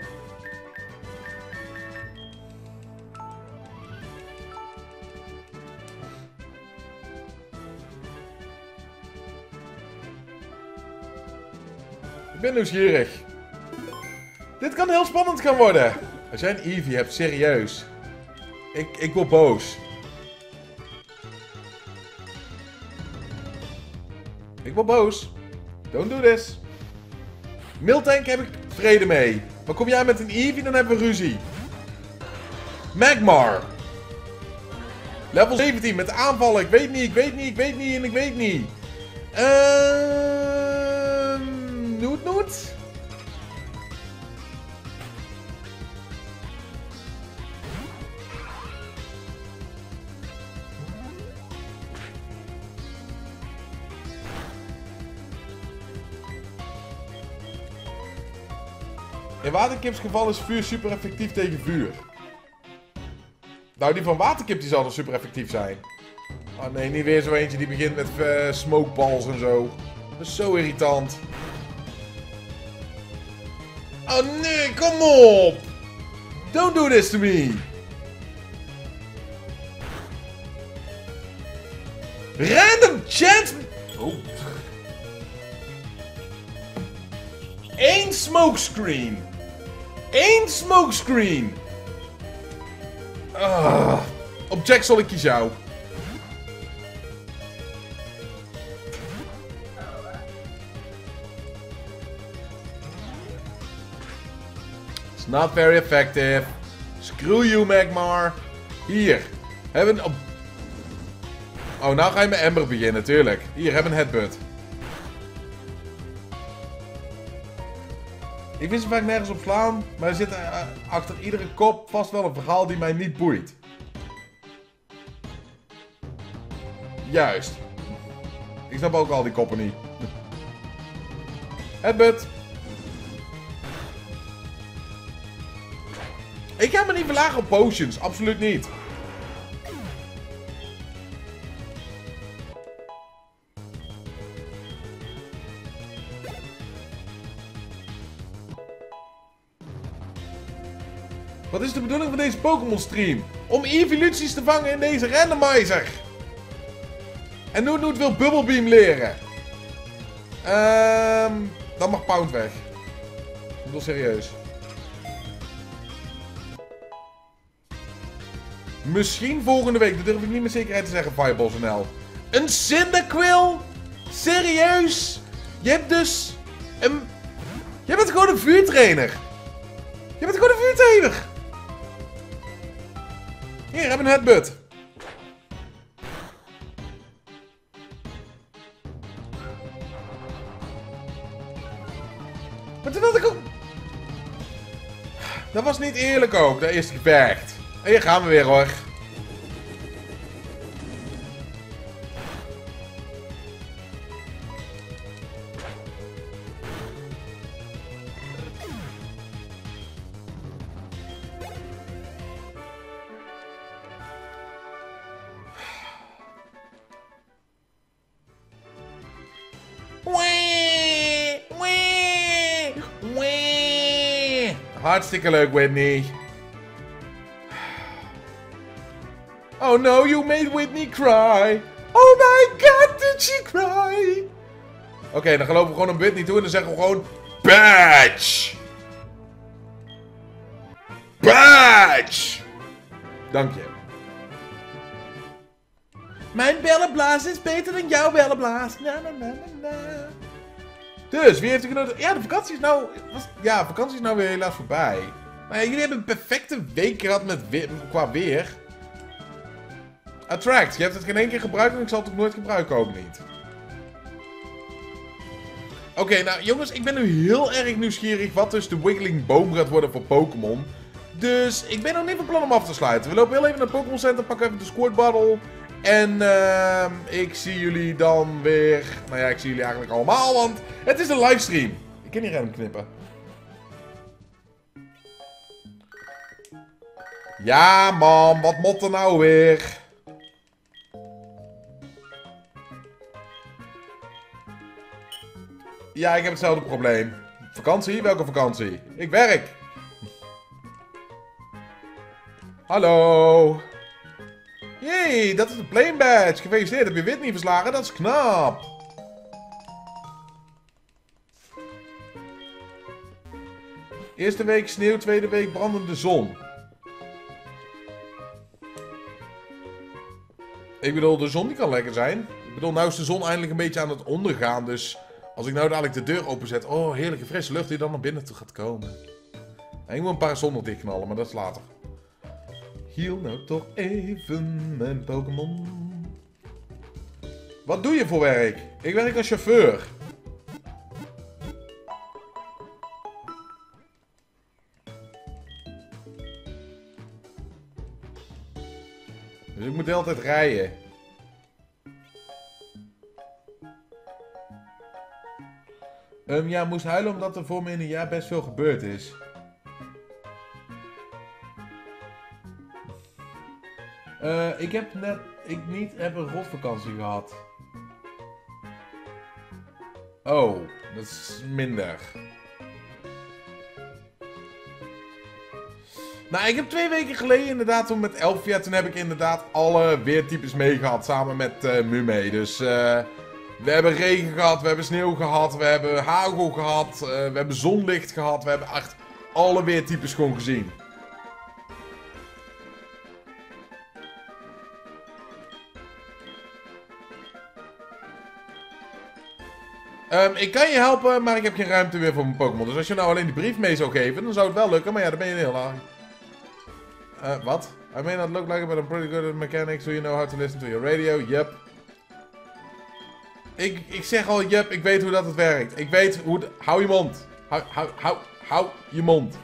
Ik ben nieuwsgierig. Dit kan heel spannend gaan worden. Als jij een Eevee hebt, serieus. Ik, ik word boos. Ik word boos. Don't do this. Miltank heb ik vrede mee. Maar kom jij met een Eevee, dan hebben we ruzie. Magmar. Level zeventien met aanvallen. Ik weet niet, ik weet niet, ik weet niet en ik weet niet. Ehm... Noet, noet? In Waterkips geval is vuur super effectief tegen vuur. Nou, die van Waterkip die zal dan super effectief zijn. Oh nee, niet weer zo eentje die begint met uh, smokeballs en zo. Dat is zo irritant. Oh nee, kom op! Don't do this to me! Random chance... Oh. Eén smokescreen. Eén smokescreen. Ah. Op Jack zal ik kiezen jou. It's not very effective. Screw you, Magmar. Hier. Hebben een... Oh, nou ga je met Ember beginnen, tuurlijk. Hier, heb een headbutt. Ik wist er vaak nergens op slaan, maar er zit uh, achter iedere kop vast wel een verhaal die mij niet boeit. Juist. Ik snap ook al die koppen niet. Headbutt. Ik ga me niet verlagen op potions, absoluut niet. Wat is de bedoeling van deze Pokémon stream? Om evoluties te vangen in deze randomizer. En Noot Noot wil Bubble Beam leren. Ehm... Um, dan mag Pound weg. Ik bedoel serieus. Misschien volgende week, dat durf ik niet met zekerheid te zeggen, Fireballs N L. Een Cyndaquil? Serieus? Je hebt dus... een... Je bent gewoon een vuurtrainer. Je bent gewoon een vuurtrainer. Hier, heb een headbutt. Maar toen had ik ook... Dat was niet eerlijk ook, dat eerste gevecht. En hier gaan we weer hoor. Hartstikke leuk, Whitney. Oh no, you made Whitney cry. Oh my god, did she cry? Oké, okay, dan geloven we gewoon op Whitney toe en dan zeggen we gewoon... Badge! Badge! Dank je. Mijn bellenblaas is beter dan jouw bellenblaas. Na, na, na, na, na. Dus, wie heeft er genoten? Ja, de vakantie is nou... Was, ja, de vakantie is nou weer helaas voorbij. Maar ja, jullie hebben een perfecte week gehad met we qua weer. Attract, je hebt het geen één keer gebruikt en ik zal het ook nooit gebruiken, ook niet. Oké, okay, nou jongens, ik ben nu heel erg nieuwsgierig wat dus de Wiggling Boom gaat worden voor Pokémon. Dus ik ben nog niet van plan om af te sluiten. We lopen heel even naar het Pokémon Center, pakken even de Squirt Bottle. En uh, ik zie jullie dan weer... Nou ja, ik zie jullie eigenlijk allemaal, want het is een livestream. Ik kan niet random knippen. Ja, man, wat mot er nou weer? Ja, ik heb hetzelfde probleem. Vakantie? Welke vakantie? Ik werk. Hallo. Jee, dat is de plane badge. Gefeliciteerd, heb je Whitney verslagen? Dat is knap. Eerste week sneeuw, tweede week brandende zon. Ik bedoel, de zon die kan lekker zijn. Ik bedoel, nou is de zon eindelijk een beetje aan het ondergaan. Dus als ik nou dadelijk de deur openzet. Oh, heerlijke frisse lucht die dan naar binnen toe gaat komen. En ik moet een parasol nog dichtknallen, maar dat is later. Heal nou toch even mijn Pokémon. Wat doe je voor werk? Ik werk als chauffeur. Dus ik moet de hele tijd rijden. Um, ja, moest huilen omdat er voor me in een jaar best veel gebeurd is. Uh, ik heb net... Ik niet heb een rotvakantie gehad. Oh, dat is minder. Nou, ik heb twee weken geleden inderdaad toen met Elfia, toen heb ik inderdaad alle weertypes meegehad samen met uh, Mume. Dus uh, we hebben regen gehad, we hebben sneeuw gehad, we hebben hagel gehad, uh, we hebben zonlicht gehad. We hebben echt alle weertypes gewoon gezien. Um, ik kan je helpen, maar ik heb geen ruimte meer voor mijn Pokémon. Dus als je nou alleen die brief mee zou geven, dan zou het wel lukken. Maar ja, dan ben je heel laag. Uh, wat? I may not look like it, but I'm pretty good at mechanics. Do you know how to listen to your radio? Yup. Ik, ik zeg al, yup, ik weet hoe dat het werkt. Ik weet hoe... De, hou je mond. Hou, hou, hou, hou je mond.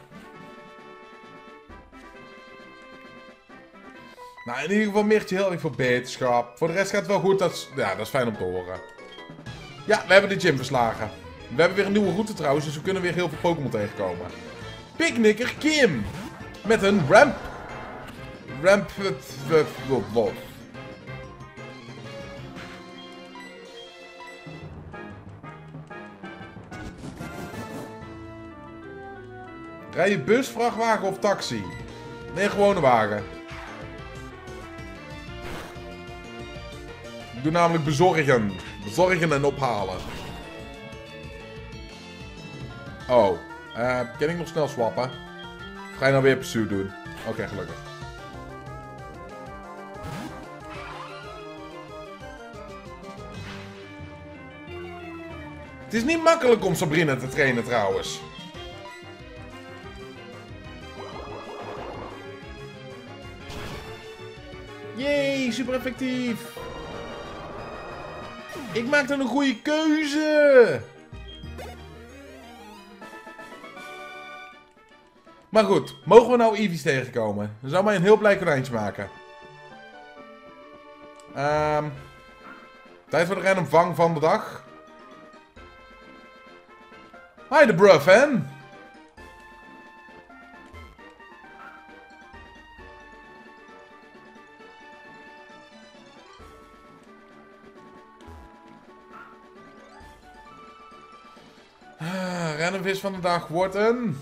Nou, in ieder geval Mirtje heel erg voor beterschap. Voor de rest gaat het wel goed. Dat is, ja, dat is fijn om te horen. Ja, we hebben de gym verslagen. We hebben weer een nieuwe route trouwens, dus we kunnen weer heel veel Pokémon tegenkomen. Picknicker Kim. Met een ramp. Ramp... Wat? Rij je bus, vrachtwagen of taxi? Nee, gewone wagen. Ik doe namelijk bezorgen. Bezorgen en ophalen. Oh. Uh, kan ik nog snel swappen? Of ga je nou weer pursuit doen? Oké, okay, gelukkig. Het is niet makkelijk om Sabrina te trainen trouwens. Yay, super effectief. Ik maak dan een goede keuze. Maar goed, mogen we nou Eevees tegenkomen? Dat zou mij een heel blij konijntje maken. Um, tijd voor de random vang van de dag. Hi de bro fan. Ah, random vis van de dag wordt een...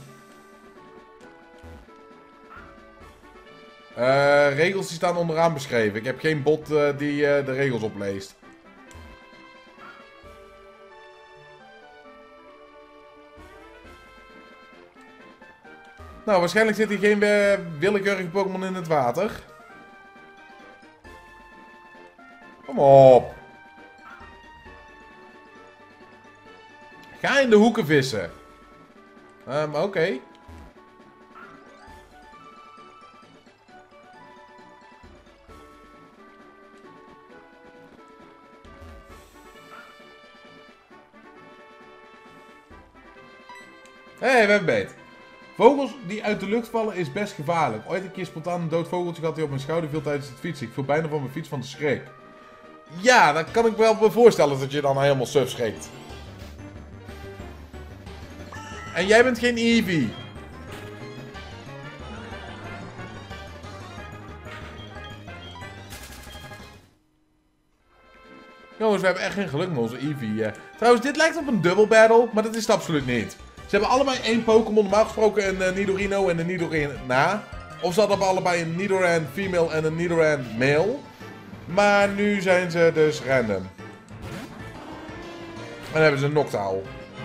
Uh, regels die staan onderaan beschreven. Ik heb geen bot uh, die uh, de regels opleest. Nou, waarschijnlijk zit hier geen uh, willekeurige Pokémon in het water. Kom op. Ga in de hoeken vissen. Um, Oké. Okay. Hé, hey, we hebben beet. Vogels die uit de lucht vallen is best gevaarlijk. Ooit een keer spontaan een dood vogeltje gehad die op mijn schouder viel tijdens het fietsen. Ik viel bijna van mijn fiets van de schrik. Ja, dan kan ik wel me voorstellen dat je dan helemaal suf schrikt. En jij bent geen Eevee. Jongens, we hebben echt geen geluk met onze Eevee. Uh. Trouwens, dit lijkt op een double battle, maar dat is het absoluut niet. Ze hebben allebei één Pokémon, normaal gesproken een uh, Nidorino en een Nidorina. Of ze hadden allebei een Nidoran female en een Nidoran male. Maar nu zijn ze dus random. En dan hebben ze een Noctowl.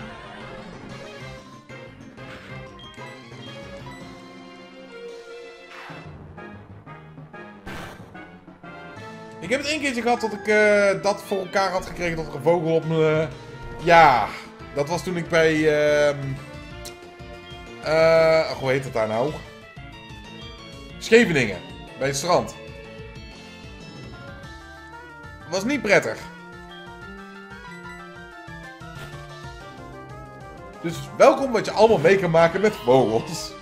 Ik heb het één keertje gehad dat ik uh, dat voor elkaar had gekregen, dat er een vogel op me... Uh, ja, dat was toen ik bij... Uh, uh, hoe heet het daar nou? Scheveningen, bij het strand. Was niet prettig. Dus welkom wat je allemaal mee kan maken met vogels.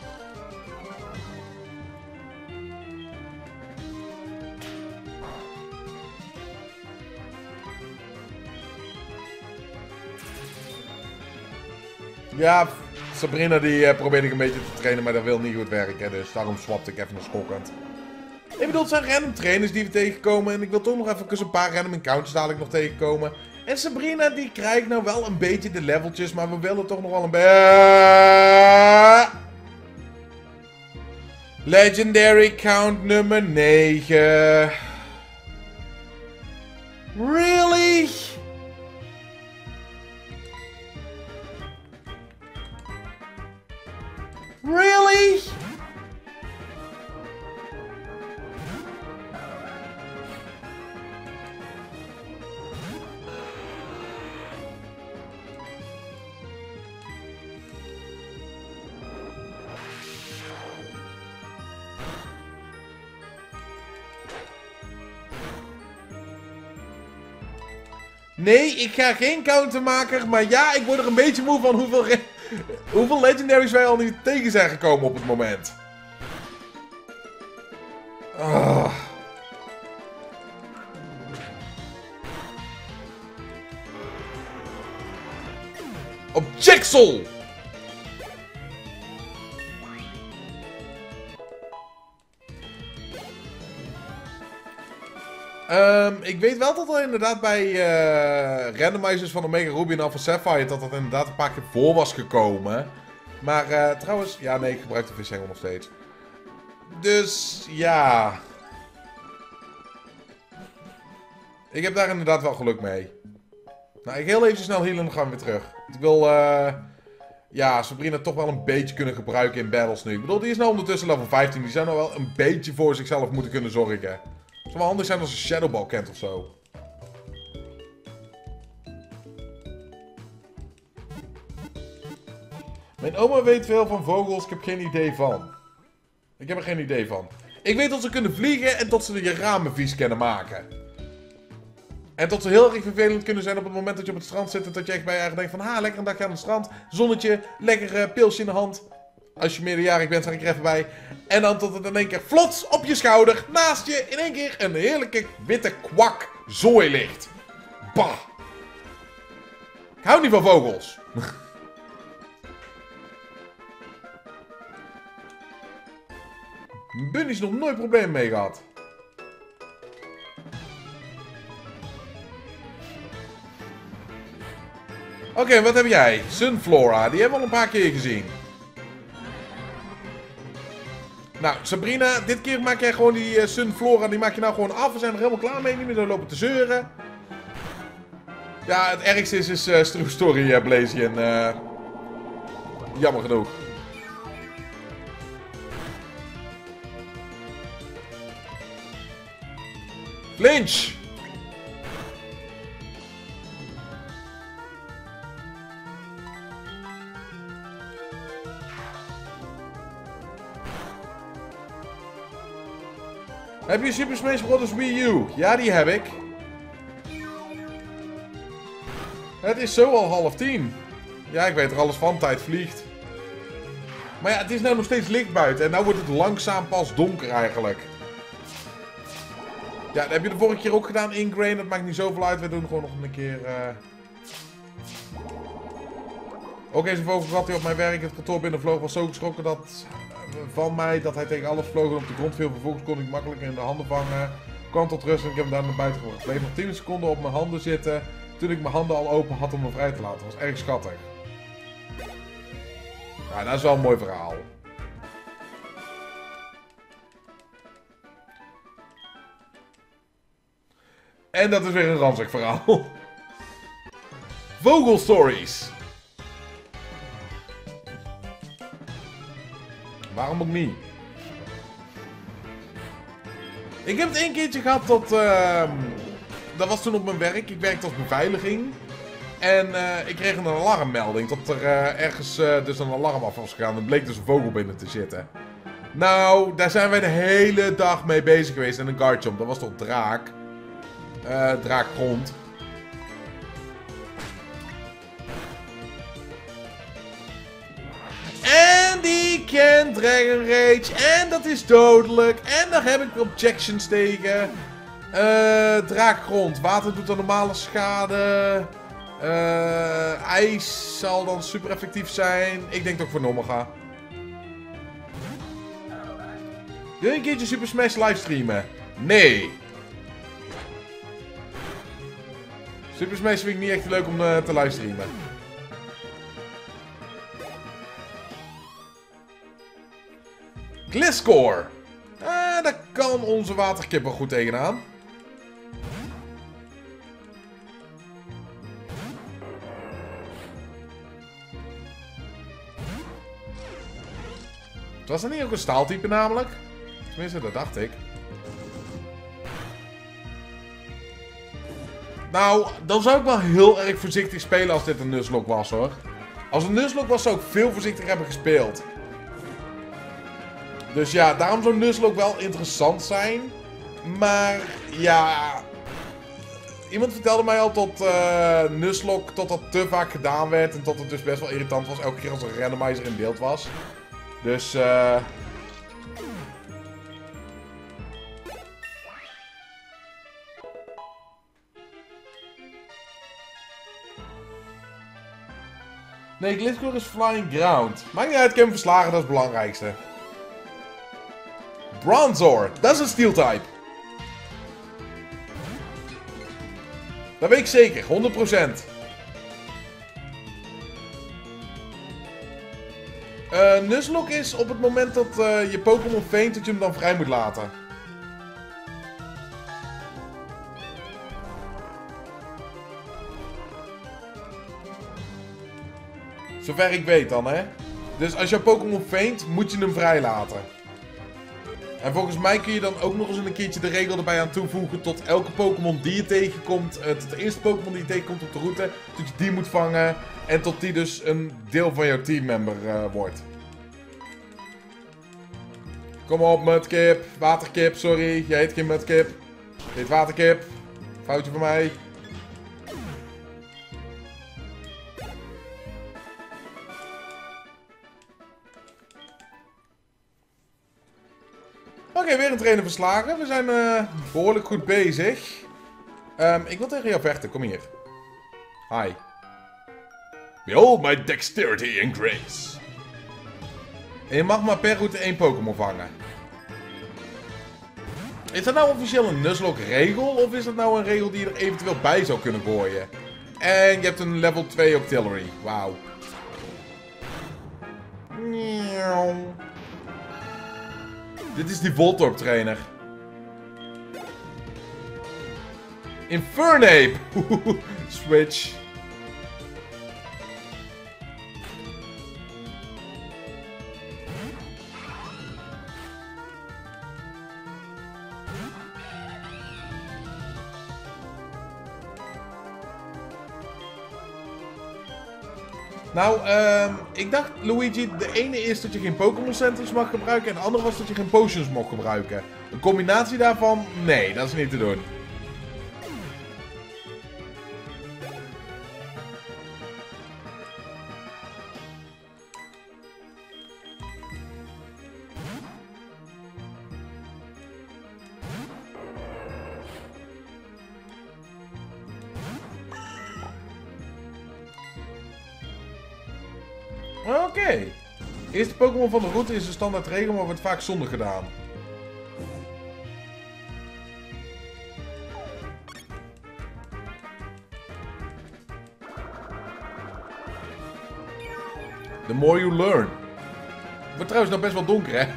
Ja, Sabrina die uh, probeerde ik een beetje te trainen, maar dat wil niet goed werken. Dus daarom swapte ik even naar schokkend. Ik bedoel, het zijn random trainers die we tegenkomen. En ik wil toch nog even een paar random encounters dadelijk nog tegenkomen. En Sabrina die krijgt nou wel een beetje de leveltjes, maar we willen toch nog wel een beetje... Legendary count nummer negen. Really? Really? Nee, ik ga geen countermaker, maar ja, ik word er een beetje moe van hoeveel, hoeveel legendaries wij al niet tegen zijn gekomen op het moment. Ah. Op Jixel! Um, ik weet wel dat er inderdaad bij uh, randomizers van Omega Ruby en Alpha Sapphire dat dat inderdaad een paar keer voor was gekomen. Maar uh, trouwens, ja nee, ik gebruik de vishengel nog steeds. Dus ja. Ik heb daar inderdaad wel geluk mee. Nou, ik heel even snel healen en dan gaan we weer terug. Ik wil uh, ja, Sabrina toch wel een beetje kunnen gebruiken in battles nu. Ik bedoel, die is nou ondertussen level vijftien. Die zou nou wel een beetje voor zichzelf moeten kunnen zorgen. Het zou wel handig zijn als een Shadow Ball kent of zo. Mijn oma weet veel van vogels, ik heb geen idee van. Ik heb er geen idee van. Ik weet dat ze kunnen vliegen en dat ze je ramen vies kunnen maken. En dat ze heel erg vervelend kunnen zijn op het moment dat je op het strand zit en dat je echt bij je eigen denkt van, ha, lekker een dagje aan het strand, zonnetje, lekker uh, pilsje in de hand. Als je meerderjarig bent, zeg ik er even bij. En dan tot het in één keer vlots op je schouder, naast je, in één keer een heerlijke witte kwak zooi ligt. Bah. Ik hou niet van vogels. Bunny is nog nooit problemen mee gehad. Oké, okay, wat heb jij? Sunflora, die hebben we al een paar keer gezien. Nou, Sabrina, dit keer maak jij gewoon die uh, Sunflora, die maak je nou gewoon af. We zijn er helemaal klaar mee, niet meer zo lopen te zeuren. Ja, het ergste is, is uh, True Story uh, Blazion. Uh, jammer genoeg. Lynch! Heb je Super Smash Bros. Wii U? Ja, die heb ik. Het is zo al half tien. Ja, ik weet er alles van. Tijd vliegt. Maar ja, het is nou nog steeds licht buiten. En nou wordt het langzaam pas donker eigenlijk. Ja, dat heb je de vorige keer ook gedaan, Ingrain. Dat maakt niet zoveel uit. We doen gewoon nog een keer... Uh... Ook eens een vogelgat die op mijn werk het kantoor binnenvloog was zo geschrokken dat... van mij dat hij tegen alles vloog en op de grond viel. Vervolgens kon ik makkelijk in de handen vangen. Kwam tot rust en ik heb hem daar naar buiten gebracht. Bleef nog tien seconden op mijn handen zitten. Toen ik mijn handen al open had om hem vrij te laten. Dat was erg schattig. Ja, dat is wel een mooi verhaal. En dat is weer een ranzig verhaal. Vogelstories. Waarom ook niet? Ik heb het één keertje gehad dat... Uh, dat was toen op mijn werk. Ik werkte als beveiliging. En uh, ik kreeg een alarmmelding. Dat er uh, ergens uh, dus een alarm af was gegaan. Er bleek dus een vogel binnen te zitten. Nou, daar zijn wij de hele dag mee bezig geweest. En een guardjump. Dat was toch draak. Uh, draakgrond. En die kent Dragon Rage. En dat is dodelijk. En daar heb ik objections tegen. Uh, draakgrond. Water doet dan normale schade. Uh, ijs zal dan super effectief zijn. Ik denk dat ik voor normal ga. Wil je een keertje Super Smash livestreamen? Nee. Super Smash vind ik niet echt leuk om uh, te livestreamen. Gliscor. Ah, daar kan onze waterkip wel goed tegenaan. Was dat niet ook een staaltype namelijk? Tenminste, dat dacht ik. Nou, dan zou ik wel heel erg voorzichtig spelen als dit een Nuzlocke was, hoor. Als een Nuzlocke was, zou ik veel voorzichtiger hebben gespeeld. Dus ja, daarom zou Nuzlocke wel interessant zijn. Maar, ja... Iemand vertelde mij al tot uh, Nuzlocke, tot dat te vaak gedaan werd. En tot het dus best wel irritant was, elke keer als een randomizer in beeld was. Dus, eh... Uh... Nee, Gliscor is Flying Ground. Maakt niet uit, ik heb hem verslagen, dat is het belangrijkste. Bronzor, dat is een Steel type. Dat weet ik zeker, honderd procent. Uh, Nuzlocke is op het moment dat uh, je Pokémon faint, dat je hem dan vrij moet laten. Zover ik weet dan, hè. Dus als jouw Pokémon faint, moet je hem vrij laten. En volgens mij kun je dan ook nog eens een keertje de regel erbij aan toevoegen tot elke Pokémon die je tegenkomt, uh, tot de eerste Pokémon die je tegenkomt op de route, tot je die moet vangen en tot die dus een deel van jouw teammember uh, wordt. Kom op, Mudkip. Waterkip, sorry. Jij heet geen Mudkip. Je heet Waterkip. Foutje van mij. Oké, okay, weer een trainer verslagen. We zijn uh, behoorlijk goed bezig. Um, ik wil tegen jou vechten. Kom hier. Hi. Behold my dexterity and grace. En je mag maar per route één Pokémon vangen. Is dat nou officieel een Nuzlocke regel? Of is dat nou een regel die je er eventueel bij zou kunnen gooien? En je hebt een level twee Octillery. Wauw. Dit is die Voltorb trainer. Infernape! Switch. Nou, um, ik dacht, Luigi, de ene is dat je geen Pokémon Centers mag gebruiken en de andere was dat je geen Potions mocht gebruiken. Een combinatie daarvan, nee, dat is niet te doen. Oké. Okay. Eerste Pokémon van de route is een standaard regel, maar wordt vaak zonder gedaan. The more you learn. Het wordt trouwens nog best wel donker, hè?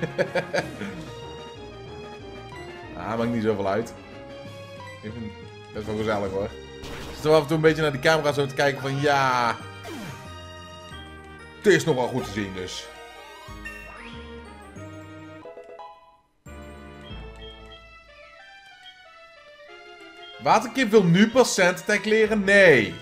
Ah, maakt niet zoveel uit. Ik vind het best wel gezellig, hoor. Ik zit er af en toe een beetje naar die camera zo te kijken van, ja... Het is nog wel goed te zien, dus. Waterkip wil nu pas cent attack leren? Nee.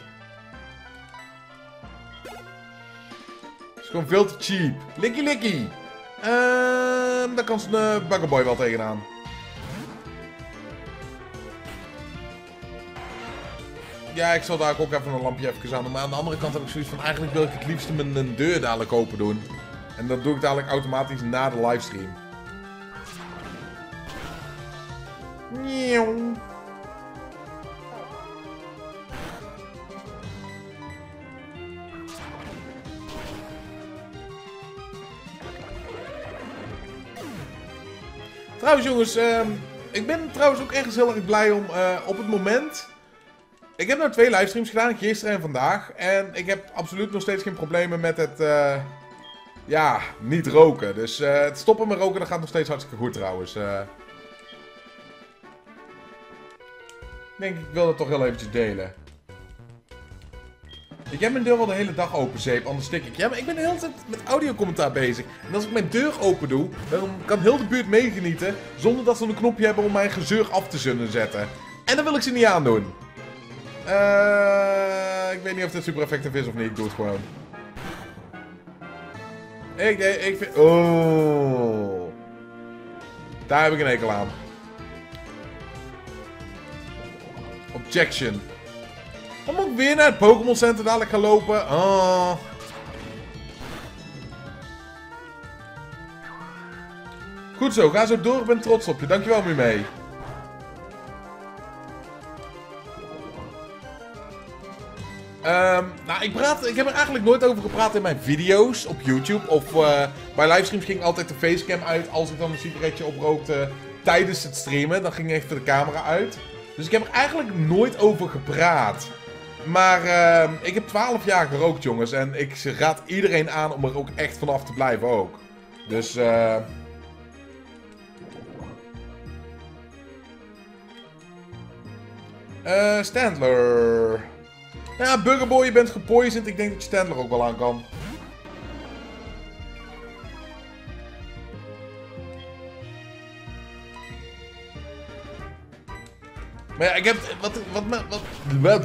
Het is gewoon veel te cheap. Likkie likkie. Ehm, daar kan zijn uh, Buggerboy wel tegenaan. Ja, ik zal daar ook even een lampje even aan doen. Maar aan de andere kant heb ik zoiets van... Eigenlijk wil ik het liefst mijn deur dadelijk open doen. En dat doe ik dadelijk automatisch na de livestream. Nieuw. Trouwens jongens, uh, ik ben trouwens ook echt heel erg blij om uh, op het moment... Ik heb nou twee livestreams gedaan, gisteren en vandaag. En ik heb absoluut nog steeds geen problemen met het, uh, ja, niet roken. Dus uh, het stoppen met roken, dat gaat nog steeds hartstikke goed trouwens. Uh, ik denk, ik wil dat toch heel eventjes delen. Ik heb mijn deur wel de hele dag open, zeep, anders stik ik. Ja, maar ik ben de hele tijd met audiocommentaar bezig. En als ik mijn deur open doe, dan kan heel de buurt meegenieten. Zonder dat ze een knopje hebben om mijn gezeur af te zullen zetten. En dan wil ik ze niet aandoen. Uh, ik weet niet of dit super effectief is of niet. Ik doe het gewoon. Ik, ik vind... Oh. Daar heb ik een hekel aan. Objection. Dan moet ik weer naar het Pokémon Center dadelijk gaan lopen. Oh. Goed zo, ga zo door. Ik ben trots op je. Dankjewel, Mumee. Um, nou, ik, praat, ik heb er eigenlijk nooit over gepraat in mijn video's op YouTube. Of uh, bij livestreams ging altijd de facecam uit als ik dan een sigaretje oprookte tijdens het streamen. Dan ging even de camera uit. Dus ik heb er eigenlijk nooit over gepraat. Maar uh, ik heb twaalf jaar gerookt, jongens. En ik raad iedereen aan om er ook echt vanaf te blijven ook. Dus... Uh... Uh, Standler... Ja, Buggerboy, je bent gepoisoned. Ik denk dat je Standler ook wel aan kan. Maar ja, ik heb... Wat... Wat... Wat...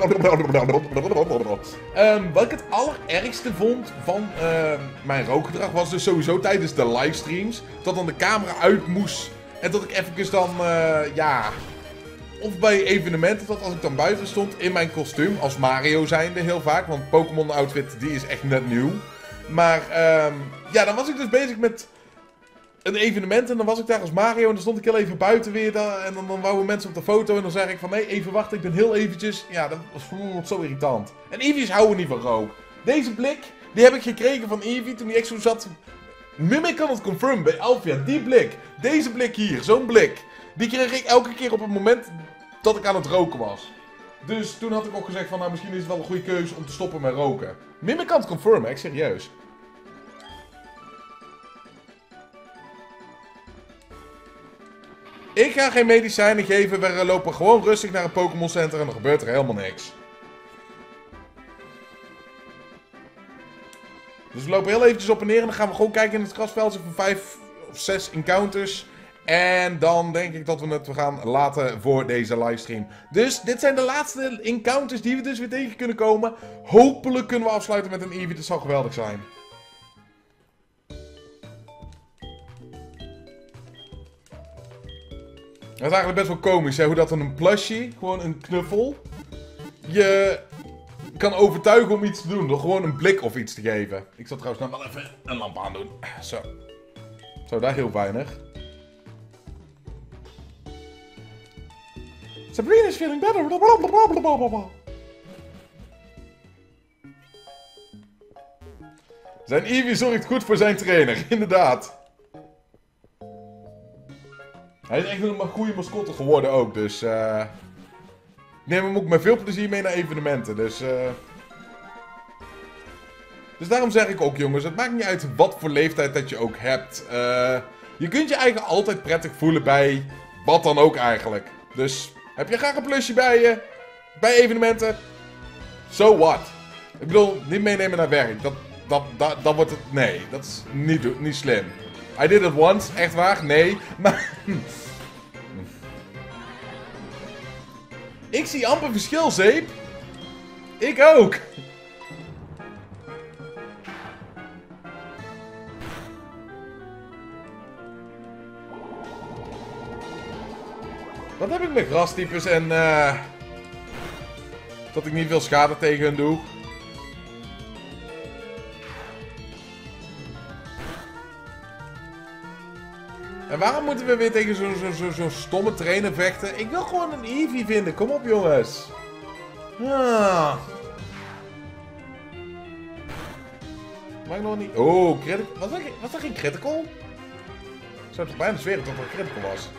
Um, wat ik het allerergste vond van uh, mijn rookgedrag was dus sowieso tijdens de livestreams. Dat dan de camera uit moest. En dat ik even dan... Uh, ja... Of bij evenementen, dat als ik dan buiten stond in mijn kostuum, als Mario zijnde heel vaak. Want Pokémon outfit, die is echt net nieuw. Maar um, ja, dan was ik dus bezig met een evenement en dan was ik daar als Mario. En dan stond ik heel even buiten weer daar, en dan, dan wouden mensen op de foto. En dan zei ik van, nee, even wachten, ik ben heel eventjes. Ja, dat was mm, zo irritant. En Eevee's houden niet van rook. Deze blik, die heb ik gekregen van Eevee toen die echt zo zat. Mimic kan het confirmen bij Alfia, die blik. Deze blik hier, zo'n blik. Die kreeg ik elke keer op het moment dat ik aan het roken was. Dus toen had ik ook gezegd van, nou misschien is het wel een goede keuze om te stoppen met roken. Mimic kan het confirmen, echt serieus. Ik ga geen medicijnen geven, we lopen gewoon rustig naar een Pokémon Center en er gebeurt er helemaal niks. Dus we lopen heel eventjes op en neer en dan gaan we gewoon kijken in het grasveld voor vijf of zes encounters. En dan denk ik dat we het gaan laten voor deze livestream. Dus dit zijn de laatste encounters die we dus weer tegen kunnen komen. Hopelijk kunnen we afsluiten met een Eevee. Dat zal geweldig zijn. Dat is eigenlijk best wel komisch, hè? Hoe dat dan een plushie, gewoon een knuffel, je kan overtuigen om iets te doen. Door gewoon een blik of iets te geven. Ik zal trouwens nog wel even een lamp aandoen. Zo. Zo, daar heel weinig. Sabrina is feeling better. Zijn Eevee zorgt goed voor zijn trainer, inderdaad. Hij is echt een goede mascotte geworden ook, dus... Uh... Ik neem hem ook met veel plezier mee naar evenementen, dus... Uh... Dus daarom zeg ik ook, jongens, het maakt niet uit wat voor leeftijd dat je ook hebt. Uh, je kunt je eigen altijd prettig voelen bij wat dan ook eigenlijk. Dus heb je graag een plusje bij je, bij evenementen, so what? Ik bedoel, niet meenemen naar werk, dat, dat, dat, dat wordt het, nee, dat is niet, niet slim. I did it once, echt waar, nee, maar... Ik zie amper verschil, Zeep. Ik ook. Wat heb ik met grastypes en uh, dat ik niet veel schade tegen hun doe? En waarom moeten we weer tegen zo'n zo, zo, zo stomme trainer vechten? Ik wil gewoon een Eevee vinden. Kom op, jongens. Ah. Mag ik nog niet... Oh, critical. Was dat, was dat geen critical? Ik zou toch bijna zweren dat het een critical was.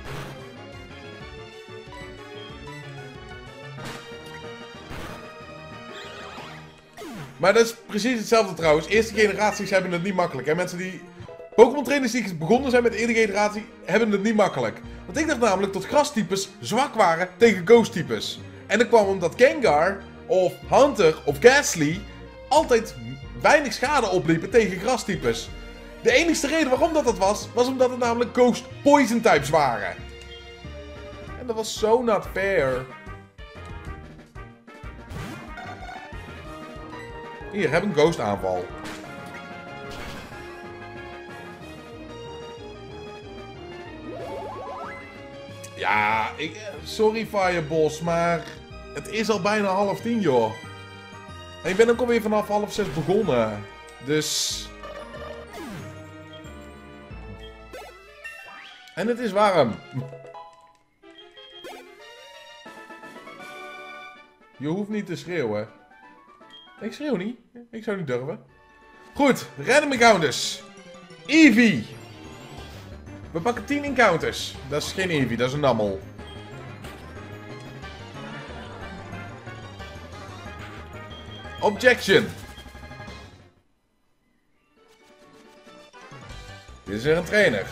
Maar dat is precies hetzelfde trouwens. Eerste generaties hebben het niet makkelijk. Hè? Mensen die... Pokémon trainers die begonnen zijn met de eerste generatie hebben het niet makkelijk. Want ik dacht namelijk dat grastypes zwak waren tegen ghost-types. En dat kwam omdat Gengar, of Hunter, of Gastly altijd weinig schade opliepen tegen grastypes. De enige reden waarom dat dat was, was omdat het namelijk ghost poison types waren. En dat was zo not fair. Hier, heb een ghost aanval. Ja, ik, sorry Fireboss, maar het is al bijna half tien, joh. En ik ben ook alweer vanaf half zes begonnen. Dus... En het is warm. Je hoeft niet te schreeuwen. Ik schreeuw niet. Ik zou niet durven. Goed, random encounters. Eevee. We pakken tien encounters. Dat is geen Eevee, dat is een Nammel. Objection. Dit is weer een trainer.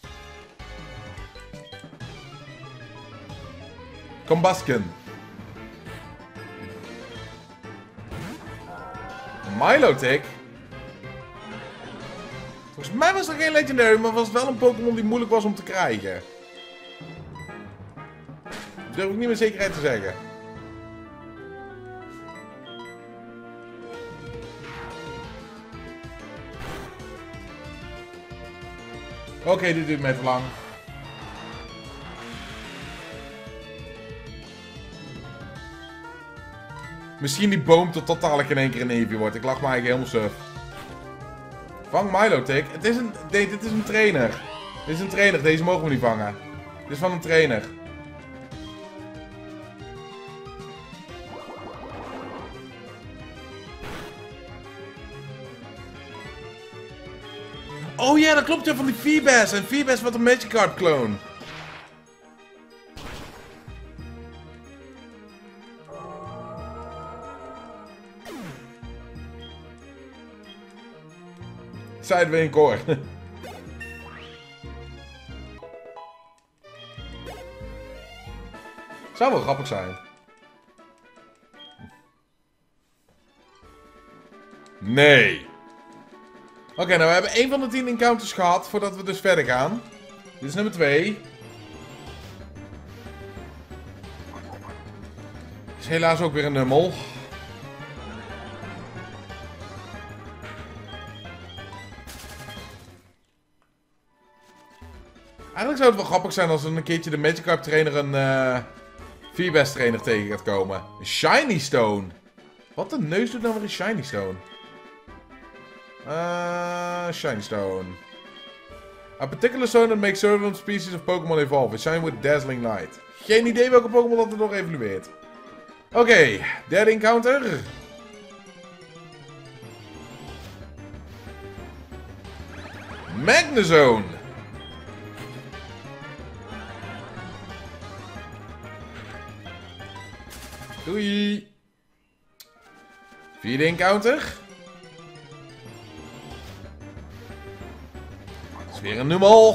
Combustion. Milotic. Volgens mij was er geen legendary, maar was wel een Pokémon die moeilijk was om te krijgen. Dat durf ik niet met zekerheid te zeggen. Oké, okay, dit duurt mij te lang. Misschien die boom tot totaal in één keer een Eevee wordt. Ik lach me eigenlijk helemaal suf. Vang Milotic. Het is een... Nee, dit is een trainer. Dit is een trainer. Deze mogen we niet vangen. Dit is van een trainer. Oh ja, dat klopt ja van die Feebas. En Feebas wordt een Magikarp clone. Zeiden we in koor. Zou wel grappig zijn. Nee. Oké, okay, nou we hebben één van de tien encounters gehad voordat we dus verder gaan. Dit is nummer twee. Dit is helaas ook weer een nummel. Eigenlijk zou het wel grappig zijn als er een keertje de Magikarp trainer een uh, Feebas trainer tegen gaat komen. Een Shiny Stone. Wat een neus doet nou weer een Shiny Stone? Uh, Shiny Stone. A particular stone that makes certain species of Pokémon evolve. It shine with dazzling light. Geen idee welke Pokémon dat er nog evolueert. Oké, okay, derde encounter. Magnezone. Doei. Vierde encounter. is weer een Numel.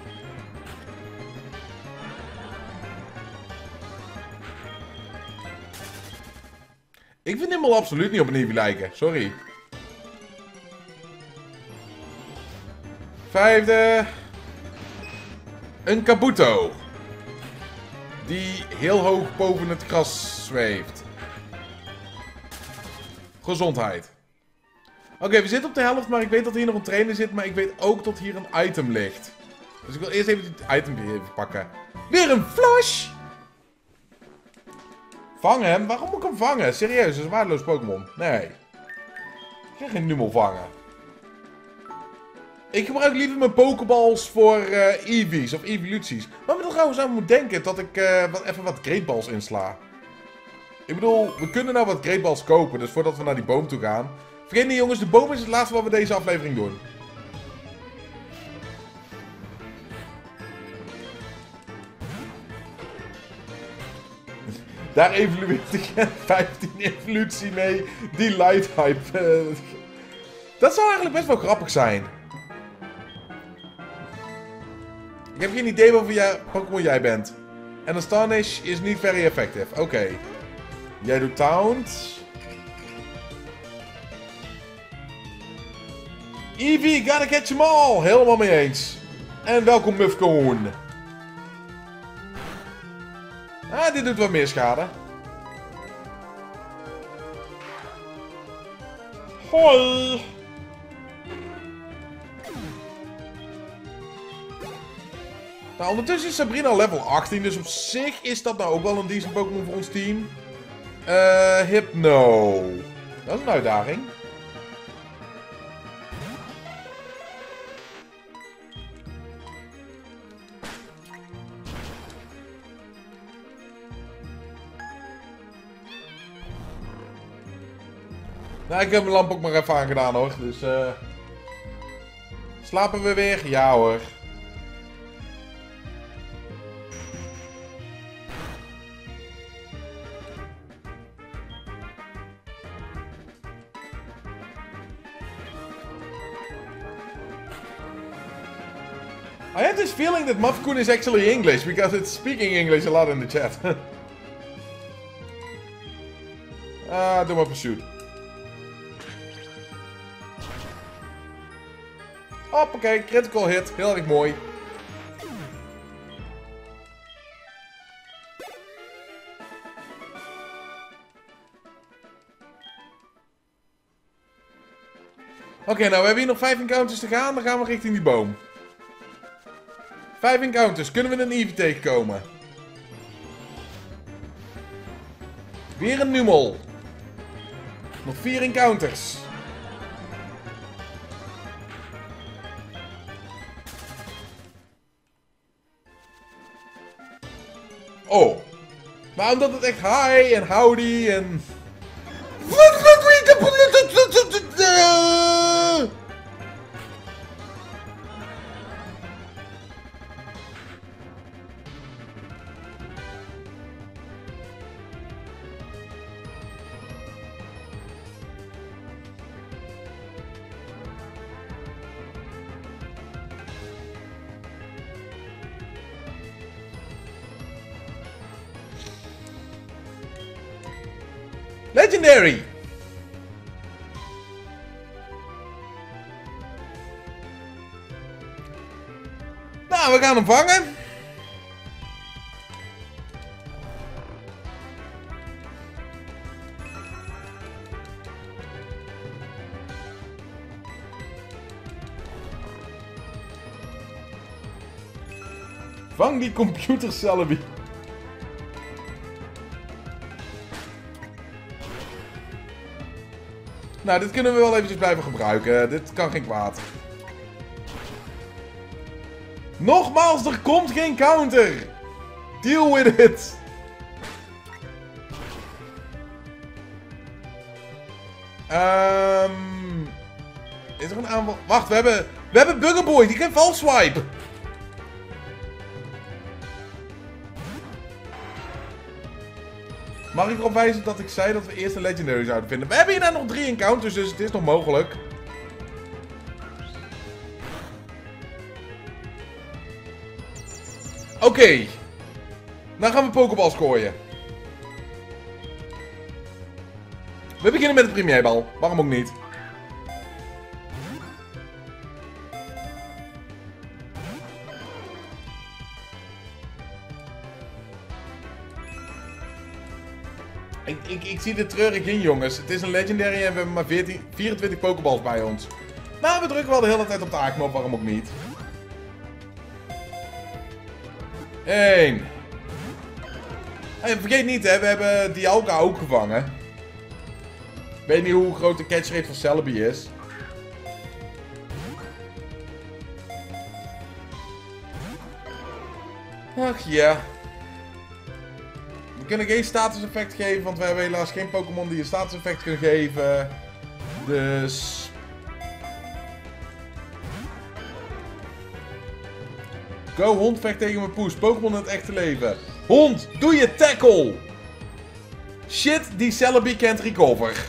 Ik vind Numel absoluut niet op een Eevee lijken. Sorry. Vijfde. Een Kabuto. Die heel hoog boven het gras zweeft. Gezondheid. Oké, okay, we zitten op de helft, maar ik weet dat hier nog een trainer zit. Maar ik weet ook dat hier een item ligt. Dus ik wil eerst even dit item even pakken. Weer een Flash! Vangen hem? Waarom moet ik hem vangen? Serieus, dat is een waardeloos Pokémon. Nee. Ik ga geen Numel vangen. Ik gebruik liever mijn Pokéballs voor uh, Eevees of evoluties. Maar we er trouwens aan moet denken dat ik uh, wat, even wat Great Balls insla. Ik bedoel, we kunnen nou wat Great Balls kopen, dus voordat we naar die boom toe gaan. Vergeet niet jongens, de boom is het laatste wat we deze aflevering doen. Daar evolueert de Gen vijftien evolutie mee. Die light hype. Uh, dat zou eigenlijk best wel grappig zijn. Ik heb geen idee welke jij, Pokémon jij bent. En Astonish is niet very effective. Oké. Okay. Jij doet Taunt. Eevee, gotta catch them all. Helemaal mee eens. En welkom Mufcoon. Ah, dit doet wat meer schade. Hoi. Nou, ondertussen is Sabrina level achttien, dus op zich is dat nou ook wel een decent Pokémon voor ons team. Eh, uh, Hypno. Dat is een uitdaging. Nou, ik heb mijn lamp ook maar even aangedaan hoor, dus eh... Uh... slapen we weer? Ja hoor. I have this feeling that Mufcoon is actually English, because it's speaking English a lot in the chat. Ah, doe maar pursuit. Hoppakee, critical hit. Heel erg mooi. Oké, okay, nou we hebben hier nog vijf encounters te gaan. Dan gaan we richting die boom. Vijf encounters. Kunnen we een Eevee tegenkomen? Weer een Numel. Nog vier encounters. Oh. Maar omdat het echt hi en howdy en... Legendary! Nou, we gaan hem vangen. Vang die computer Celebi. Nou, dit kunnen we wel eventjes blijven gebruiken. Dit kan geen kwaad. Nogmaals, er komt geen counter. Deal with it. Um, is er een aanval? Wacht, we hebben... We hebben Buggerboy, die kan false swipe. Mag ik erop wijzen dat ik zei dat we eerst een Legendary zouden vinden? We hebben hier nog drie encounters, dus het is nog mogelijk. Oké. Okay. Dan gaan we Pokéballs gooien. We beginnen met de premierbal. Waarom ook niet? Ik, ik, ik zie er treurig in, jongens. Het is een legendary en we hebben maar veertien, vierentwintig Pokéballs bij ons. Maar we drukken wel de hele tijd op de A-knop, waarom ook niet? Eén. En vergeet niet, hè, we hebben Dialga ook gevangen. Ik weet niet hoe groot de catch rate van Celebi is. Ach ja. We kunnen geen status effect geven, want we hebben helaas geen Pokémon die een status effect kunnen geven. Dus... Go, hond, vecht tegen mijn poes. Pokémon in het echte leven. Hond, doe je tackle! Shit, die Celebi can't recover.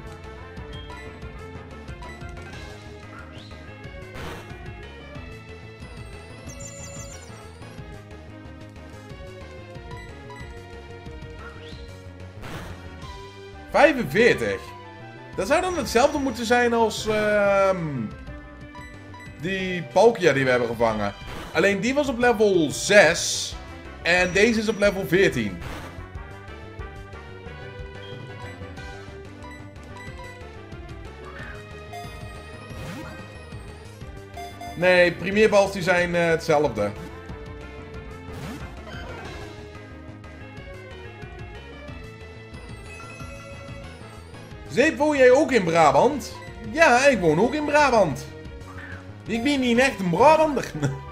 vijfenveertig. Dat zou dan hetzelfde moeten zijn als uh, die Palkia die we hebben gevangen. Alleen die was op level zes en deze is op level veertien. Nee, premierbals die zijn uh, hetzelfde. Zeep, woon jij ook in Brabant? Ja, ik woon ook in Brabant. Ik ben niet echt een Brabander.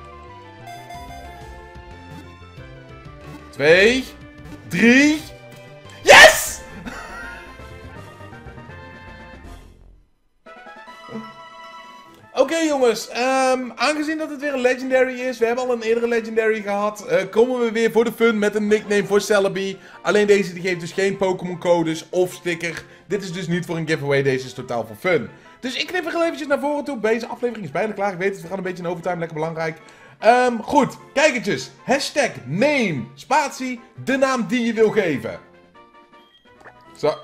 Twee. Drie. Yes! Oké okay, jongens, um, aangezien dat het weer een legendary is, we hebben al een eerdere legendary gehad, uh, komen we weer voor de fun met een nickname voor Celebi. Alleen deze die geeft dus geen Pokémon codes of sticker. Dit is dus niet voor een giveaway, deze is totaal voor fun. Dus ik knip er eventjes naar voren toe. Deze aflevering is bijna klaar, ik weet het, we gaan een beetje in overtime, lekker belangrijk. Um, goed, kijkertjes, hashtag name, spatie, de naam die je wil geven. Zo.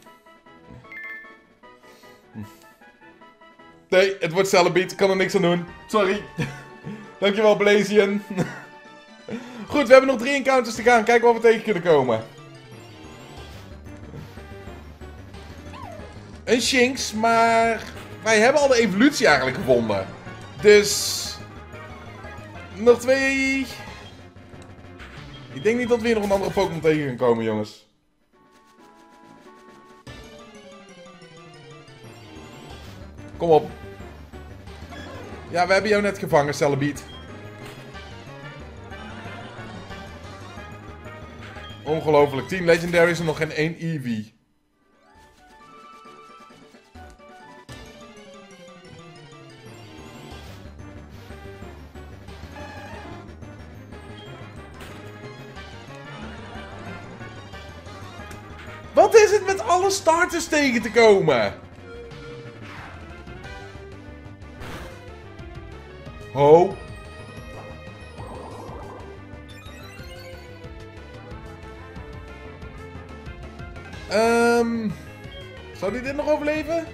Nee, het wordt Celebi, ik kan er niks aan doen. Sorry. Dankjewel, Blazion. Goed, we hebben nog drie encounters te gaan. Kijken wat we tegen kunnen komen. Een Shinx, maar wij hebben al de evolutie eigenlijk gevonden. Dus... Nog twee... Ik denk niet dat we hier nog een andere Pokémon tegen gaan komen, jongens. Kom op. Ja, we hebben jou net gevangen, Celebi. Ongelooflijk. tien legendaries en nog geen één Eevee. Wat is het met alle starters tegen te komen? Ho. Um, zou die dit nog overleven?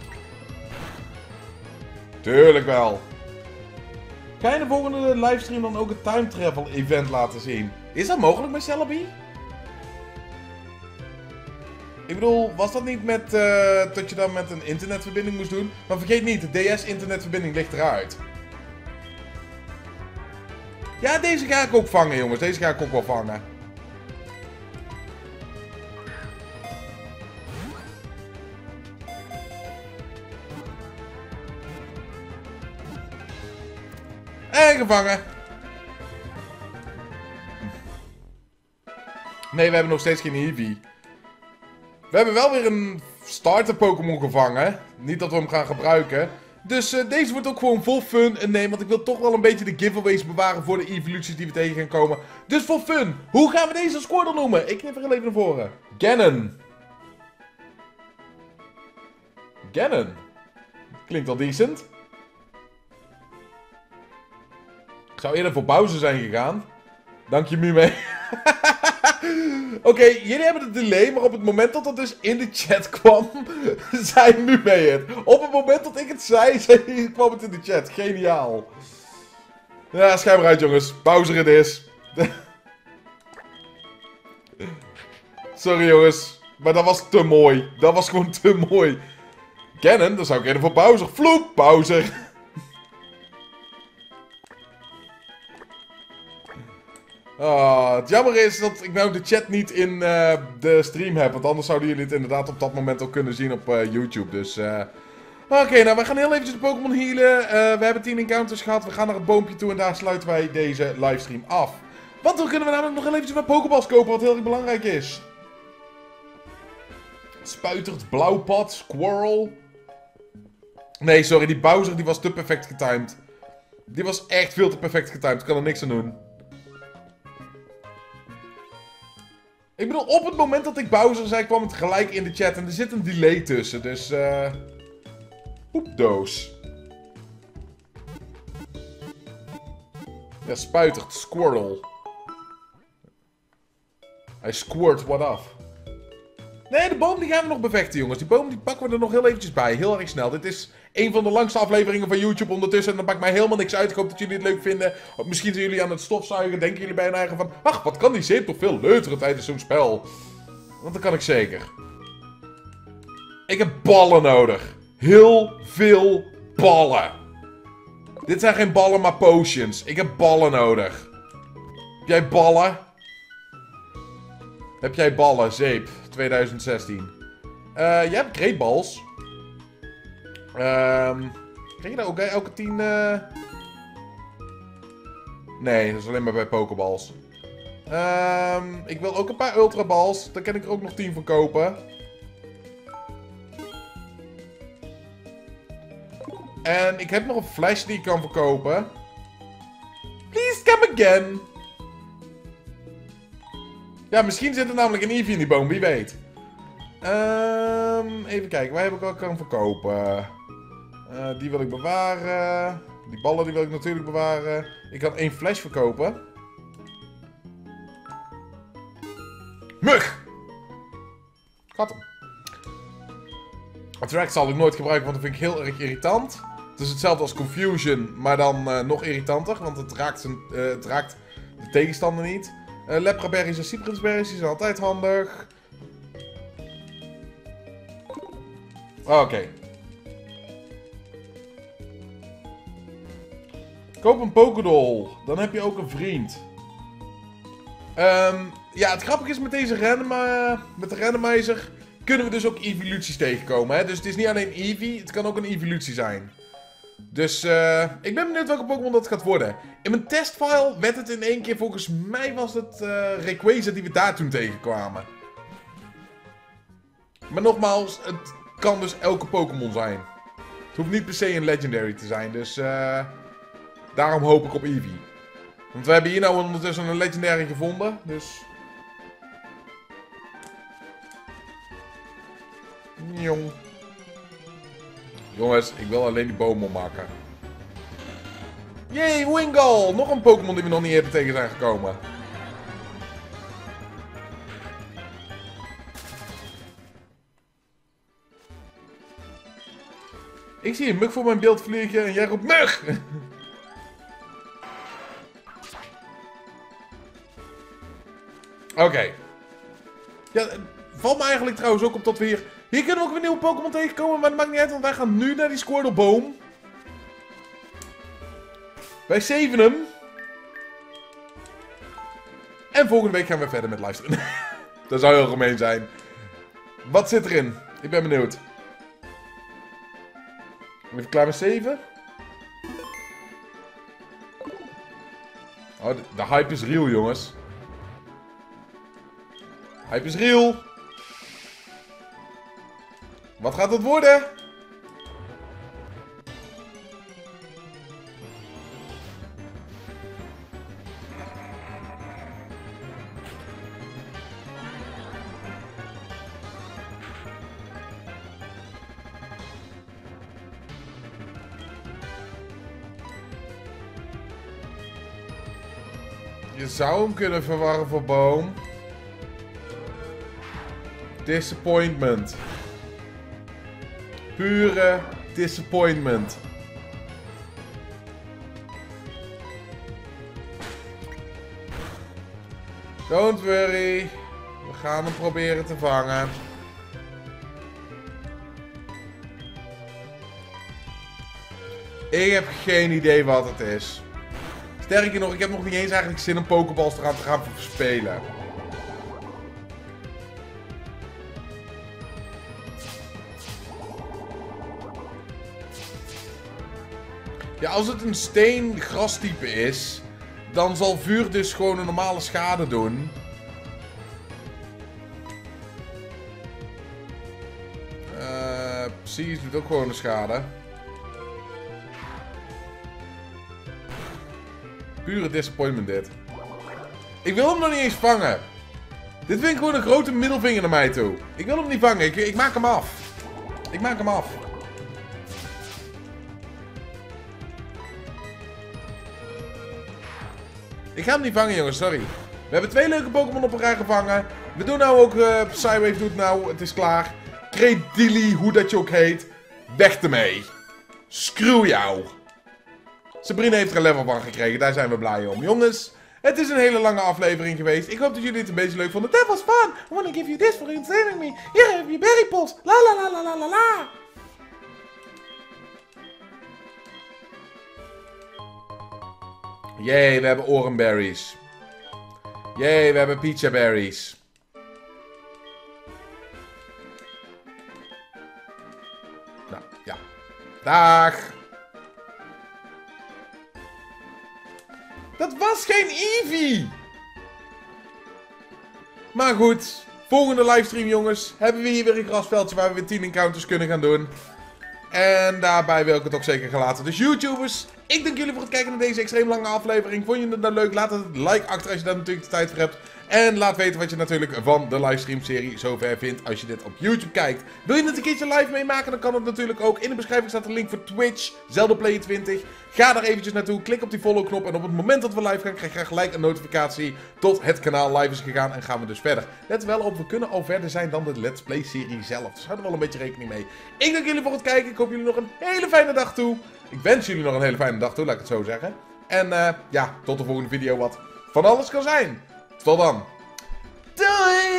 Tuurlijk wel. Ga je de volgende livestream dan ook het time travel event laten zien? Is dat mogelijk met Celebi? Ik bedoel, was dat niet met uh, dat je dan met een internetverbinding moest doen? Maar vergeet niet, de D S-internetverbinding ligt eruit. Ja, deze ga ik ook vangen, jongens. Deze ga ik ook wel vangen. En gevangen. Nee, we hebben nog steeds geen Eevee. We hebben wel weer een starter Pokémon gevangen. Niet dat we hem gaan gebruiken. Dus uh, deze wordt ook gewoon vol fun. En nee, want ik wil toch wel een beetje de giveaways bewaren voor de evoluties die we tegen gaan komen. Dus voor fun. Hoe gaan we deze Squirtle noemen? Ik knip er even naar voren. Ganon. Ganon. Klinkt al decent. Ik zou eerder voor Bowser zijn gegaan. Dank je, Mume. Oké, okay, jullie hebben het delay, maar op het moment dat het dus in de chat kwam, zei Mume het. Op het moment dat ik het zei, zei kwam het in de chat. Geniaal. Ja, schijn maar uit, jongens. Bowser het is. Sorry, jongens. Maar dat was te mooi. Dat was gewoon te mooi. Kennen, dan zou ik redden voor Bowser. Vloek, Bowser. Oh, het jammer is dat ik nou de chat niet in uh, de stream heb. Want anders zouden jullie het inderdaad op dat moment ook kunnen zien op uh, YouTube. Dus, uh... Oké, okay, nou we gaan heel eventjes de Pokémon healen. Uh, we hebben tien encounters gehad. We gaan naar het boompje toe en daar sluiten wij deze livestream af. Want dan kunnen we namelijk nog heel eventjes wat Pokéballs kopen, wat heel erg belangrijk is. Spuitert, Blauwpad, Squirrel. Nee, sorry, die Bowser die was te perfect getimed. Die was echt veel te perfect getimed, ik kan er niks aan doen. Ik bedoel, op het moment dat ik Bowser zei, kwam het gelijk in de chat. En er zit een delay tussen, dus... eh... Poepdoos. Ja, spuitert. Squirrel. Hij squirt what af. Nee, de boom die gaan we nog bevechten, jongens. Die boom die pakken we er nog heel eventjes bij. Heel erg snel. Dit is een van de langste afleveringen van YouTube ondertussen. En dat maakt mij helemaal niks uit. Ik hoop dat jullie het leuk vinden. Of misschien zijn jullie aan het stofzuigen. Denken jullie bij een eigen van... Ach, wat kan die zeep toch veel leuteren tijdens zo'n spel. Want dat kan ik zeker. Ik heb ballen nodig. Heel veel ballen. Dit zijn geen ballen, maar potions. Ik heb ballen nodig. Heb jij ballen? Heb jij ballen, zeep, twintig zestien. Uh, je hebt Great Balls. Um, krijg je daar ook elke tien... Uh... Nee, dat is alleen maar bij Pokeballs. Um, ik wil ook een paar Ultra Balls. Daar kan ik er ook nog tien van kopen. En ik heb nog een flash die ik kan verkopen. Please come again. Ja, misschien zit er namelijk een Eevee in die boom, wie weet. Um, even kijken, waar heb ik al kan verkopen? Uh, die wil ik bewaren. Die ballen die wil ik natuurlijk bewaren. Ik kan één flash verkopen. Mug! Gat hem. Attract zal ik nooit gebruiken, want dat vind ik heel erg irritant. Het is hetzelfde als Confusion, maar dan uh, nog irritanter. Want het raakt, zijn, uh, het raakt de tegenstander niet. Uh, Lepraberries en Cypressberries zijn altijd handig. Oké. Okay. Koop een Pokédoll. Dan heb je ook een vriend. Um, ja, het grappige is met deze random, uh, met de randomizer kunnen we dus ook evoluties tegenkomen. Hè? Dus het is niet alleen Eevee, het kan ook een evolutie zijn. Dus uh, ik ben benieuwd welke Pokémon dat gaat worden. In mijn testfile werd het in één keer, volgens mij was het uh, Rayquaza die we daar toen tegenkwamen. Maar nogmaals, het kan dus elke Pokémon zijn. Het hoeft niet per se een Legendary te zijn, dus uh, daarom hoop ik op Eevee. Want we hebben hier nou ondertussen een Legendary gevonden, dus... Jong. Jongens, ik wil alleen die boom opmaken. Yay, Wingull! Nog een Pokémon die we nog niet eerder tegen zijn gekomen. Ik zie een mug voor mijn beeld vliegen en jij roept mug! Oké. Okay. Ja, het valt me eigenlijk trouwens ook op dat we hier... Hier kunnen we ook weer nieuwe Pokémon tegenkomen, maar dat maakt niet uit, want wij gaan nu naar die Squirtleboom. Wij saven hem. En volgende week gaan we verder met livestreamen. Dat zou heel gemeen zijn. Wat zit erin? Ik ben benieuwd. Even klaar met zeven. Oh, de, de hype is real, jongens. Hype is real. Wat gaat het worden? Je zou hem kunnen verwarren voor boom. Disappointment. Pure disappointment. Don't worry. We gaan hem proberen te vangen. Ik heb geen idee wat het is. Sterker nog, ik heb nog niet eens eigenlijk zin om pokeballs eraan te gaan verspelen. Ja, als het een steen-grastype is, dan zal vuur dus gewoon een normale schade doen. Uh, precies, doet ook gewoon een schade. Pure disappointment dit. Ik wil hem nog niet eens vangen. Dit vind ik gewoon een grote middelvinger naar mij toe. Ik wil hem niet vangen, ik, ik maak hem af. Ik maak hem af. Ik ga hem niet vangen, jongens, sorry. We hebben twee leuke Pokémon op elkaar gevangen. We doen nou ook, uh, Psywave doet nou, het is klaar. Credilly, hoe dat je ook heet. Weg ermee. Screw jou. Sabrina heeft er een level van gekregen, daar zijn we blij om. Jongens, het is een hele lange aflevering geweest. Ik hoop dat jullie het een beetje leuk vonden. That was fun. I wanna give you this for entertaining me. Here have you berry pots. La la la la la la la. Jee, we hebben oranberries. Jee, we hebben pizza berries. Nou, ja. Dag. Dat was geen Eevee. Maar goed. Volgende livestream, jongens. Hebben we hier weer een grasveldje waar we weer tien encounters kunnen gaan doen. En daarbij wil ik het ook zeker gaan laten. Dus YouTubers, ik dank jullie voor het kijken naar deze extreem lange aflevering. Vond je het nou leuk? Laat het like achter als je daar natuurlijk de tijd voor hebt. En laat weten wat je natuurlijk van de livestream-serie zover vindt als je dit op YouTube kijkt. Wil je het een keertje live meemaken? Dan kan het natuurlijk ook. In de beschrijving staat een link voor Twitch, ZeldaPlay twintig. Ga daar eventjes naartoe, klik op die follow-knop. En op het moment dat we live gaan, krijg je gelijk een notificatie tot het kanaal live is gegaan. En gaan we dus verder. Let wel op, we kunnen al verder zijn dan de Let's Play-serie zelf. Dus hou er wel een beetje rekening mee. Ik dank jullie voor het kijken. Ik hoop jullie nog een hele fijne dag toe. Ik wens jullie nog een hele fijne dag toe, laat ik het zo zeggen. En uh, ja, tot de volgende video wat van alles kan zijn. Tot dan. Doei!